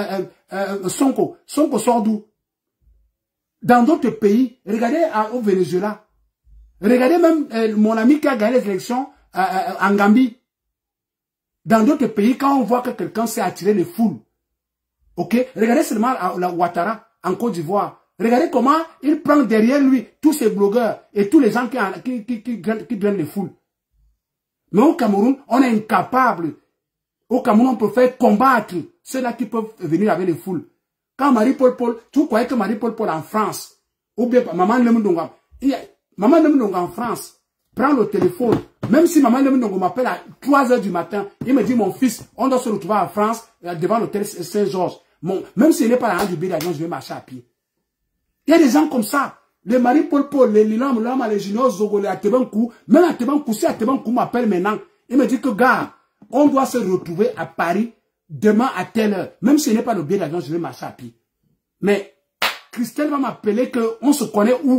Speaker 1: Sonko sort d'où? Dans d'autres pays, regardez au Venezuela. Regardez même mon ami qui a gagné les élections en Gambie. Dans d'autres pays, quand on voit que quelqu'un s'est attiré les foules, ok? Regardez seulement la Ouattara en Côte d'Ivoire. Regardez comment il prend derrière lui tous ces blogueurs et tous les gens qui drainent les foules. Mais au Cameroun, on est incapable. Au Cameroun, on peut faire combattre ceux-là qui peuvent venir avec les foules. Quand Marie-Paul, tu croyais que Marie-Paul en France, ou bien Maman Lemundonga, Maman Lemundonga en France, prend le téléphone, même si Maman Lemundonga m'appelle à 3 h du matin, il me dit, mon fils, on doit se retrouver en France, devant l'hôtel Saint-Georges. Même s'il n'est pas dans du billet d'avion, je vais marcher à pied. Il y a des gens comme ça. Les Marie-Paul, les Lilam, les Juniors, Zogo, les Atebankou, même Atebankou, si Atebankou m'appelle maintenant, il me dit que, gars, on doit se retrouver à Paris demain à telle heure. Même s'il n'est pas le billet d'avion, je vais marcher à pied. Mais Christelle va m'appeler qu'on se connaît où?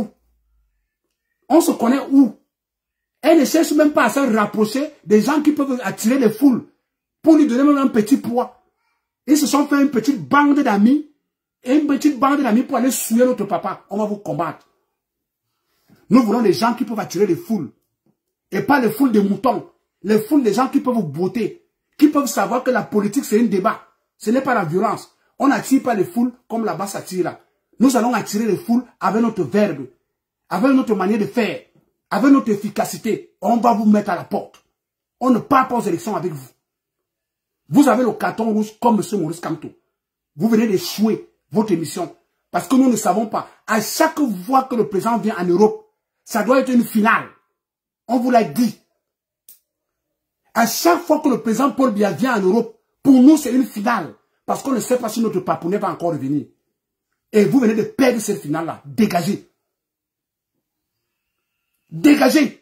Speaker 1: On se connaît où? Elle ne cherche même pas à se rapprocher des gens qui peuvent attirer les foules pour lui donner même un petit poids. Ils se sont fait une petite bande d'amis et une petite bande d'amis pour aller souiller notre papa. On va vous combattre. Nous voulons des gens qui peuvent attirer les foules et pas les foules de moutons. Les foules des gens qui peuvent vous botter, qui peuvent savoir que la politique c'est un débat. Ce n'est pas la violence. On n'attire pas les foules comme là-bas s'attire là. Nous allons attirer les foules avec notre verbe, avec notre manière de faire, avec notre efficacité. On va vous mettre à la porte. On ne part pas aux élections avec vous. Vous avez le carton rouge comme M. Maurice Kamto. Vous venez d'échouer votre émission. Parce que nous ne savons pas. À chaque fois que le président vient en Europe, ça doit être une finale. On vous l'a dit. À chaque fois que le président Paul Biya vient en Europe, pour nous c'est une finale. Parce qu'on ne sait pas si notre papounet va encore revenir. Et vous venez de perdre cette finale-là. Dégagez. Dégagez.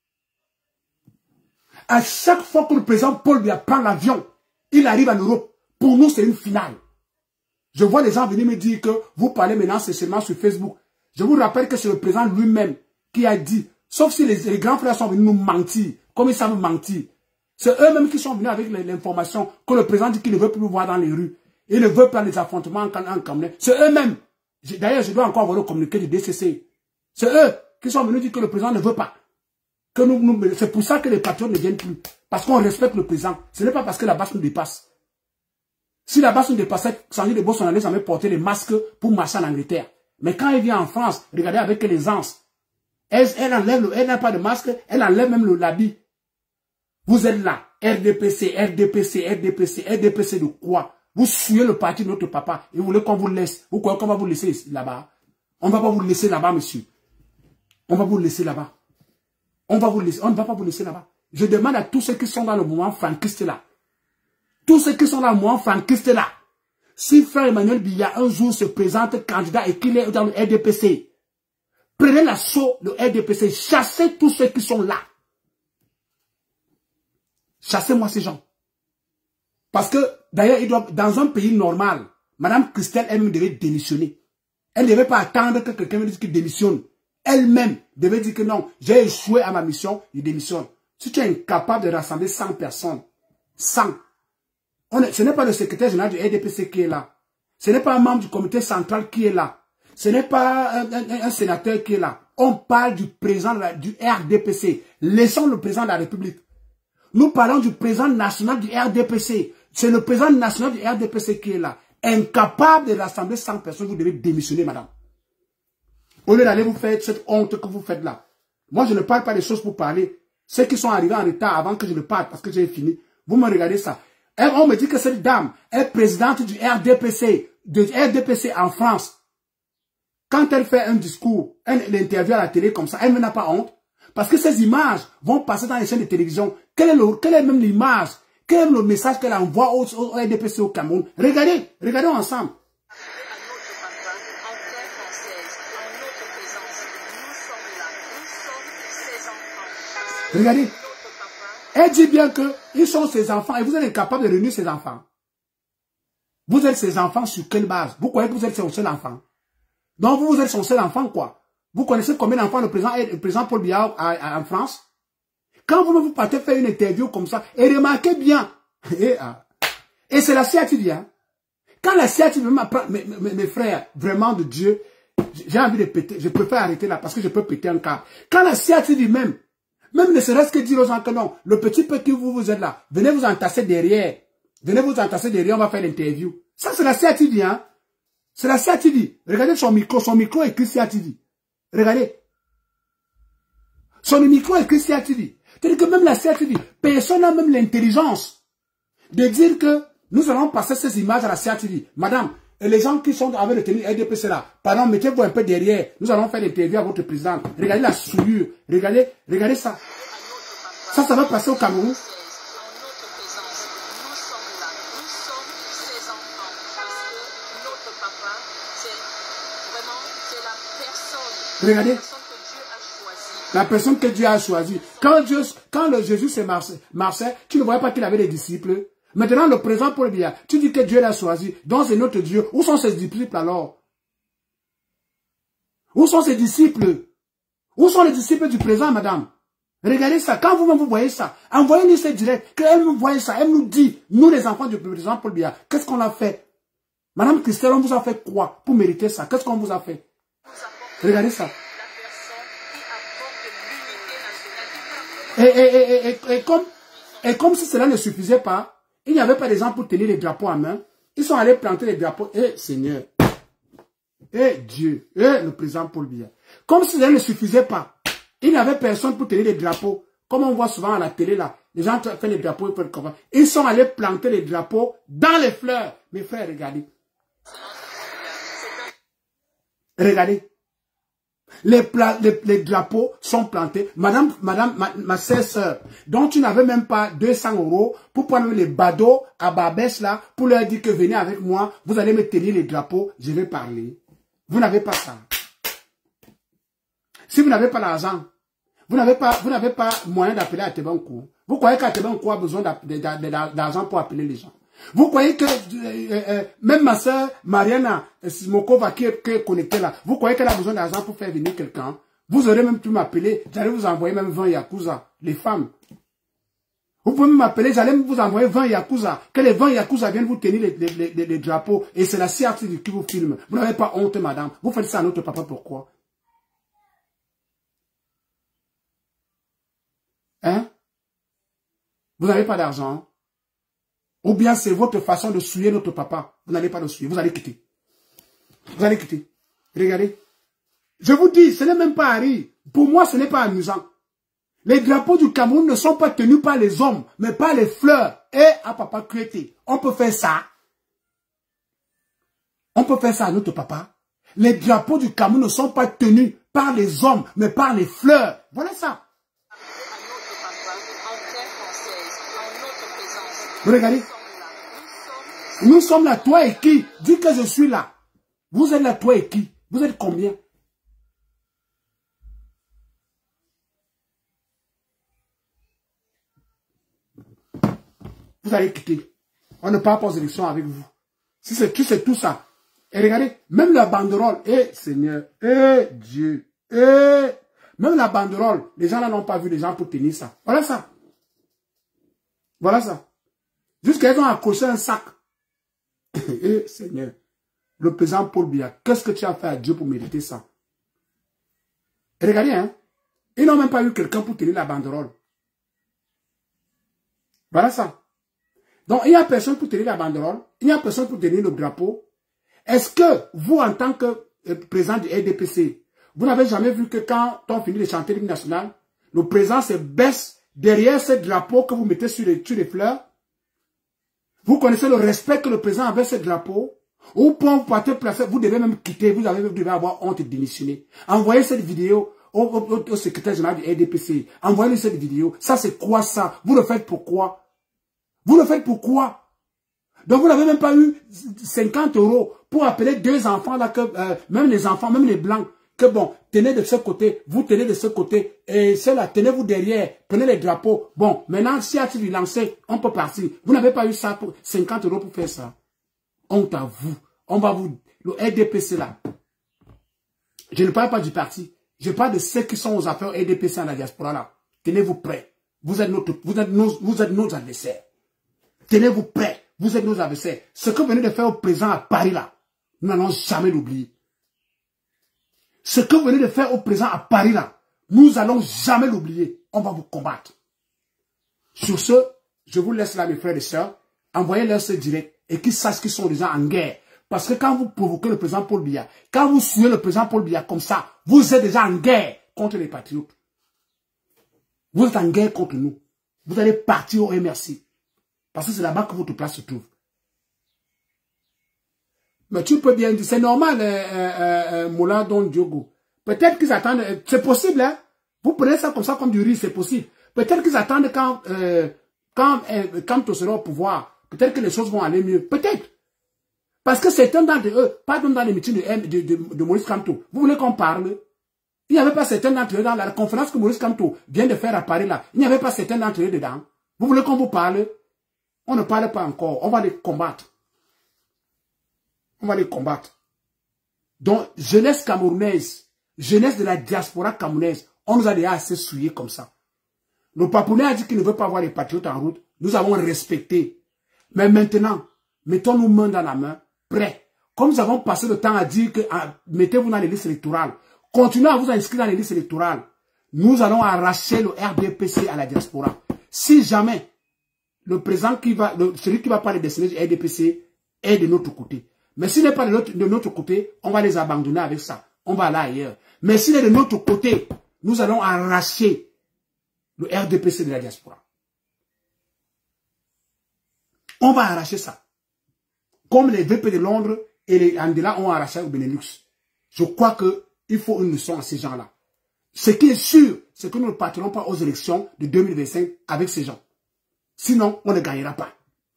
Speaker 1: À chaque fois que le président Paul Biya prend l'avion, il arrive en Europe. Pour nous, c'est une finale. Je vois les gens venir me dire que vous parlez maintenant seulement sur Facebook. Je vous rappelle que c'est le président lui-même qui a dit, sauf si les grands frères sont venus nous mentir, comme ils savent mentir. C'est eux-mêmes qui sont venus avec l'information que le président dit qu'il ne veut plus voir dans les rues. Il ne veut pas les affrontements en Cameroun. C'est eux-mêmes. D'ailleurs, je dois encore avoir le communiqué du DCC. C'est eux qui sont venus dire que le président ne veut pas. C'est pour ça que les patriotes ne viennent plus. Parce qu'on respecte le président. Ce n'est pas parce que la base nous dépasse. Si la base nous dépassait, Sandrine de Boss, on allait jamais porter les masques pour marcher en Angleterre. Mais quand il vient en France, regardez avec les anses. Elle n'a pas de masque, elle enlève même l'habit. Vous êtes là, RDPC, RDPC, RDPC, RDPC de quoi? Vous souillez le parti de notre papa et vous voulez qu'on vous laisse. Vous croyez qu'on va vous laisser là-bas? On ne va pas vous laisser là-bas, monsieur. On va vous laisser là-bas. On ne va pas vous laisser là-bas. Je demande à tous ceux qui sont dans le mouvement franquiste là. Tous ceux qui sont dans le mouvement franquiste là. Si frère Emmanuel Biya un jour se présente candidat et qu'il est dans le RDPC, prenez l'assaut du RDPC, chassez tous ceux qui sont là. Chassez-moi ces gens. Parce que, d'ailleurs, dans un pays normal, Madame Christelle elle-même devait démissionner. Elle ne devait pas attendre que quelqu'un me dise qu'il démissionne. Elle-même devait dire que non, j'ai échoué à ma mission, je démissionne. Si tu es incapable de rassembler 100 personnes, 100, ce n'est pas le secrétaire général du RDPC qui est là. Ce n'est pas un membre du comité central qui est là. Ce n'est pas un sénateur qui est là. On parle du président du RDPC. Laissons le président de la République. Nous parlons du président national du RDPC. C'est le président national du RDPC qui est là. Incapable de rassembler 100 personnes, vous devez démissionner, madame. Au lieu d'aller vous faire cette honte que vous faites là. Moi, je ne parle pas des choses pour parler. Ceux qui sont arrivés en retard avant que je ne parle, parce que j'ai fini, vous me regardez ça. Et on me dit que cette dame est présidente du RDPC en France. Quand elle fait un discours, une interview à la télé comme ça, elle n'a pas honte. Parce que ces images vont passer dans les chaînes de télévision. Quelle est même l'image? Quel est le message qu'elle envoie au RDPC au Cameroun? Regardons ensemble. Regardez. Elle dit bien qu'ils sont ses enfants et vous êtes incapable de réunir ses enfants. Vous êtes ses enfants sur quelle base? Vous croyez que vous êtes son seul enfant? Donc vous êtes son seul enfant quoi? Vous connaissez combien d'enfants le président Paul Biya a en France? Quand vous partez faire une interview comme ça, et remarquez bien, et c'est la CATV, hein. Quand la CATV m'apprend, mes frères, vraiment de Dieu, j'ai envie de péter, je préfère arrêter là parce que je peux péter un câble. Quand la CATV même ne serait-ce que dire aux gens que non, le petit peu que vous êtes là, venez vous entasser derrière. Venez vous entasser derrière, on va faire l'interview. Ça, c'est la CATV, hein. C'est la CATV. Regardez son micro écrit CATV. Regardez. Son micro écrit CATV. C'est-à-dire que même la CATV, personne n'a même l'intelligence de dire que nous allons passer ces images à la CATV. Madame, et les gens qui sont avec le tenue RDPC là, pardon, mettez-vous un peu derrière. Nous allons faire l'interview à votre président. Regardez la souillure. Regardez ça. Ça va passer au Cameroun. Regardez. La personne que Dieu a choisie. Quand Jésus s'est marchait, tu ne voyais pas qu'il avait des disciples. Maintenant, le présent Paul Biya, tu dis que Dieu l'a choisi. Donc c'est notre Dieu. Où sont ses disciples alors? Où sont ses disciples? Où sont les disciples du présent, madame? Regardez ça. Quand vous voyez ça, envoyez-nous ce direct. Qu'elle nous voie ça. Elle nous dit, nous les enfants du président Paul Biya, qu'est-ce qu'on a fait? Madame Christelle, on vous a fait quoi pour mériter ça? Qu'est-ce qu'on vous a fait? Regardez ça. Et comme si cela ne suffisait pas, il n'y avait pas des gens pour tenir les drapeaux en main. Ils sont allés planter les drapeaux. Seigneur, Dieu, le président Paul Biya. Comme si cela ne suffisait pas, il n'y avait personne pour tenir les drapeaux. Comme on voit souvent à la télé là, les gens font les drapeaux, ils sont allés planter les drapeaux dans les fleurs. Mes frères, regardez. Regardez. Les drapeaux sont plantés. Madame, ma sœur, donc tu n'avais même pas 200 € pour prendre les badauds à Barbès là, pour leur dire que venez avec moi, vous allez me tenir les drapeaux, je vais parler. Vous n'avez pas ça. Si vous n'avez pas l'argent, vous n'avez pas moyen d'appeler à Tebankou. Vous croyez qu'Atebankou a besoin d'argent pour appeler les gens. Vous croyez que même ma soeur Mariana Smokova qui est connectée là, vous croyez qu'elle a besoin d'argent pour faire venir quelqu'un? Vous aurez même pu m'appeler, j'allais vous envoyer même 20 Yakuza, les femmes. Vous pouvez m'appeler, j'allais vous envoyer 20 Yakuza, que les 20 Yakuza viennent vous tenir les drapeaux, et c'est la CRT qui vous filme. Vous n'avez pas honte, madame. Vous faites ça à notre papa, pourquoi? Hein? Vous n'avez pas d'argent? Ou bien c'est votre façon de souiller notre papa. Vous n'allez pas le souiller, vous allez quitter. Vous allez quitter. Regardez. Je vous dis, ce n'est même pas à rire. Pour moi, ce n'est pas amusant. Les drapeaux du Cameroun ne sont pas tenus par les hommes, mais par les fleurs. Et à papa Crété. On peut faire ça. On peut faire ça à notre papa. Les drapeaux du Cameroun ne sont pas tenus par les hommes, mais par les fleurs. Voilà ça. Vous regardez? Nous sommes là, toi et qui? Dis que je suis là. Vous êtes là, toi et qui? Vous êtes combien? Vous allez quitter. On ne part pas aux élections avec vous. Si c'est tout ça. Et regardez, même la banderole, Seigneur, Dieu, même la banderole, les gens là n'ont pas vu les gens pour tenir ça. Voilà ça. Voilà ça. Jusqu'à ils ont accroché un sac. Seigneur, le président Paul Biya, qu'est-ce que tu as fait à Dieu pour mériter ça? Et regardez, hein, ils n'ont même pas eu quelqu'un pour tenir la banderole. Voilà ça. Donc, il n'y a personne pour tenir la banderole, il n'y a personne pour tenir le drapeau. Est-ce que vous, en tant que président du RDPC, vous n'avez jamais vu que quand on finit de chanter l'hymne national, le président se baisse derrière ce drapeau que vous mettez sur les fleurs? Vous connaissez le respect que le président avait ce drapeau? Ou pour vous partez placer, vous devez même quitter, vous devez avoir honte et démissionner. Envoyez cette vidéo au secrétaire général du RDPC. Envoyez-lui cette vidéo. Ça, c'est quoi ça? Vous le faites pourquoi? Vous le faites pourquoi? Donc, vous n'avez même pas eu 50 € pour appeler 2 enfants là, que même les enfants, même les blancs, que bon, tenez de ce côté, vous tenez de ce côté, et ceux-là, tenez-vous derrière, prenez les drapeaux. Bon, maintenant, si tu lui lancé, on peut partir. Vous n'avez pas eu ça pour 50 € pour faire ça. Honte à vous. On va vous, le RDPC là. Je ne parle pas du parti. Je parle de ceux qui sont aux affaires EDPC en la diaspora là. Tenez-vous prêts. Vous êtes nos adversaires. Tenez-vous prêts. Vous êtes nos adversaires. Ce que vous venez de faire au présent à Paris là, nous n'allons jamais l'oublier. Ce que vous venez de faire au présent à Paris là, nous n'allons jamais l'oublier. On va vous combattre. Sur ce, je vous laisse là mes frères et sœurs. Envoyez-leur ce direct et qu'ils sachent qu'ils sont déjà en guerre. Parce que quand vous provoquez le président Paul Biya, quand vous suivez le président Paul Biya comme ça, vous êtes déjà en guerre contre les patriotes. Vous êtes en guerre contre nous. Vous allez partir au MRC. Parce que c'est là-bas que votre place se trouve. Mais tu peux bien dire, c'est normal, Moula Don Diogo. Peut-être qu'ils attendent, c'est possible, hein. Vous prenez ça comme ça, comme du riz, c'est possible. Peut-être qu'ils attendent quand tu seras au pouvoir, peut-être que les choses vont aller mieux. Peut-être. Parce que certains d'entre eux, pas dans les meetings de Maurice Kamto, vous voulez qu'on parle? Il n'y avait pas certains d'entre eux dans la conférence que Maurice Kamto vient de faire à Paris là. Il n'y avait pas certains d'entre eux dedans. Vous voulez qu'on vous parle? On ne parle pas encore. On va les combattre. On va les combattre. Donc, jeunesse camerounaise, jeunesse de la diaspora camerounaise, on nous a déjà assez souillés comme ça. Le Papounet a dit qu'il ne veut pas voir les patriotes en route. Nous avons respecté. Mais maintenant, mettons-nous main dans la main, prêts. Comme nous avons passé le temps à dire que mettez-vous dans les listes électorales, continuez à vous inscrire dans les listes électorales. Nous allons arracher le RDPC à la diaspora. Si jamais le président celui qui va parler des destinées du RDPC est de notre côté. Mais s'il n'est pas de notre côté, on va les abandonner avec ça. On va aller ailleurs. Mais s'il est de notre côté, nous allons arracher le RDPC de la diaspora. On va arracher ça. Comme les VP de Londres et les Andela ont arraché au Benelux. Je crois qu'il faut une leçon à ces gens-là. Ce qui est sûr, c'est que nous ne partirons pas aux élections de 2025 avec ces gens. Sinon, on ne gagnera pas.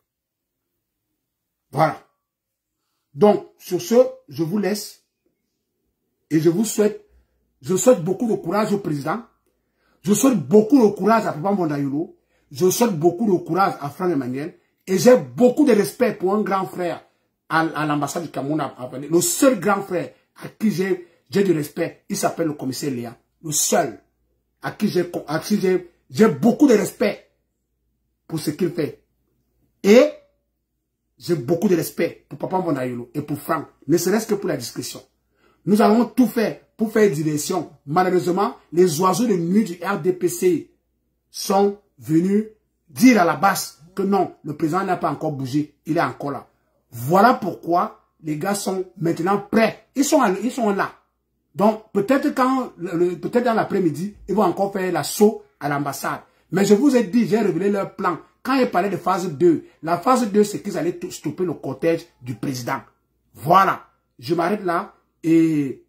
Speaker 1: Voilà. Donc, sur ce, je vous laisse. Et je souhaite beaucoup de courage au président. Je souhaite beaucoup de courage à Papa Mbondayolo. Je souhaite beaucoup de courage à Franck Emmanuel. Et j'ai beaucoup de respect pour un grand frère à l'ambassade du Cameroun. Le seul grand frère à qui j'ai du respect, il s'appelle le commissaire Léa. Le seul à qui j'ai beaucoup de respect pour ce qu'il fait. Et j'ai beaucoup de respect pour Papa Mbondayolo et pour Franck, ne serait-ce que pour la discrétion. Nous avons tout fait pour faire diversion. Malheureusement, les oiseaux de nuit du RDPC sont venus dire à la base que non, le président n'a pas encore bougé, il est encore là. Voilà pourquoi les gars sont maintenant prêts. Ils sont là. Donc, peut-être peut-être dans l'après-midi, ils vont encore faire l'assaut à l'ambassade. Mais je vous ai dit, j'ai révélé leur plan. Quand ils parlaient de phase 2, la phase 2, c'est qu'ils allaient stopper le cortège du président. Voilà. Je m'arrête là et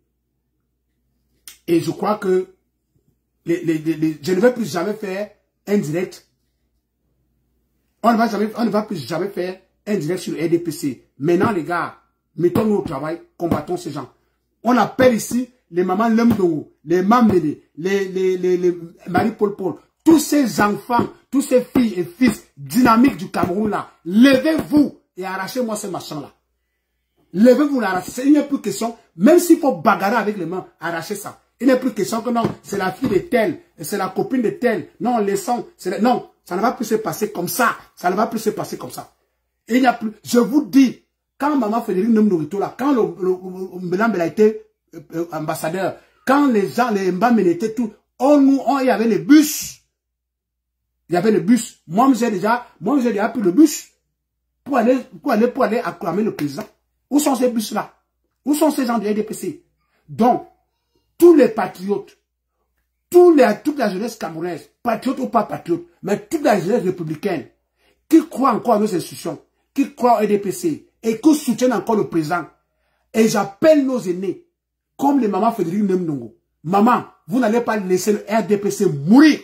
Speaker 1: je crois que je ne vais plus jamais faire un direct. On ne va plus jamais faire un direct sur le RDPC. Maintenant, les gars, mettons-nous au travail, combattons ces gens. On appelle ici les mamans Lemdongo, les Mamdele, les Marie-Paul Paul, tous ces enfants, tous ces filles et fils dynamiques du Cameroun là, levez-vous et arrachez-moi ce machin-là. Levez-vous et arrachez. Il n'y a plus question, même s'il faut bagarrer avec les mains, arrachez ça. Il n'y a plus question que non, c'est la fille de tel, c'est la copine de tel, non, laissons, non, ça ne va plus se passer comme ça. Ça ne va plus se passer comme ça. Il n'y a plus, je vous dis, quand maman Frédéric Nomnorito là, quand le Mbelambel a été ambassadeur, quand les gens, les Mbamel étaient tout, il y avait les bus. Il y avait le bus. Moi, j'ai déjà pris le bus pour aller acclamer le président. Où sont ces bus-là? Où sont ces gens du RDPC? Donc, tous les patriotes, toute la jeunesse camerounaise, patriote ou pas patriote, mais toute la jeunesse républicaine, qui croit encore à nos institutions, qui croit au RDPC, et qui soutiennent encore le président. Et j'appelle nos aînés, comme les mamans Frédéric Nemnongo. Maman, vous n'allez pas laisser le RDPC mourir.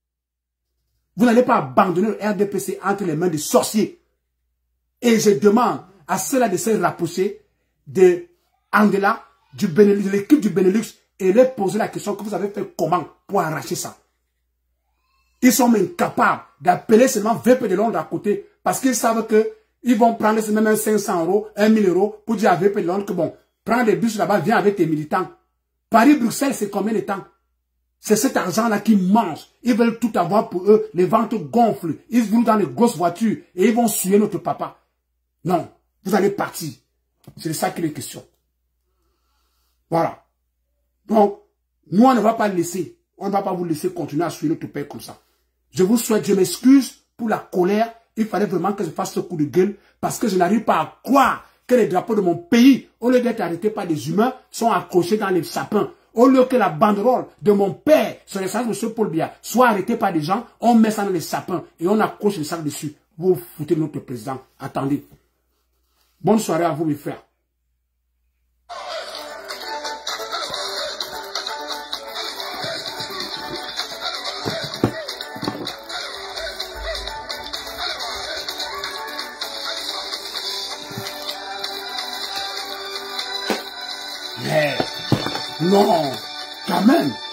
Speaker 1: Vous n'allez pas abandonner le RDPC entre les mains des sorciers. Et je demande à ceux-là de se rapprocher de Angela, de l'équipe du Benelux, et leur poser la question que vous avez fait comment pour arracher ça. Ils sont incapables d'appeler seulement VP de Londres à côté parce qu'ils savent que ils vont prendre même 500 €, 1 000 € pour dire à VP de Londres que bon, prends des bus là-bas, viens avec tes militants. Paris-Bruxelles, c'est combien de temps? C'est cet argent-là qu'ils mangent. Ils veulent tout avoir pour eux. Les ventres gonflent. Ils vont dans les grosses voitures et ils vont suer notre papa. Non, vous allez partir. C'est de ça qu'il est question. Voilà. Donc, nous, on ne va pas laisser. On ne va pas vous laisser continuer à suivre notre père comme ça. Je vous souhaite, je m'excuse pour la colère. Il fallait vraiment que je fasse ce coup de gueule parce que je n'arrive pas à croire que les drapeaux de mon pays, au lieu d'être arrêtés par des humains, sont accrochés dans les sapins. Au lieu que la banderole de mon père, sur les sacs de M. Paul Biya, soit arrêtée par des gens, on met ça dans les sapins et on accroche les sacs dessus. Vous foutez notre président. Attendez. Bonne soirée à vous, mes frères. Mais, non, quand même.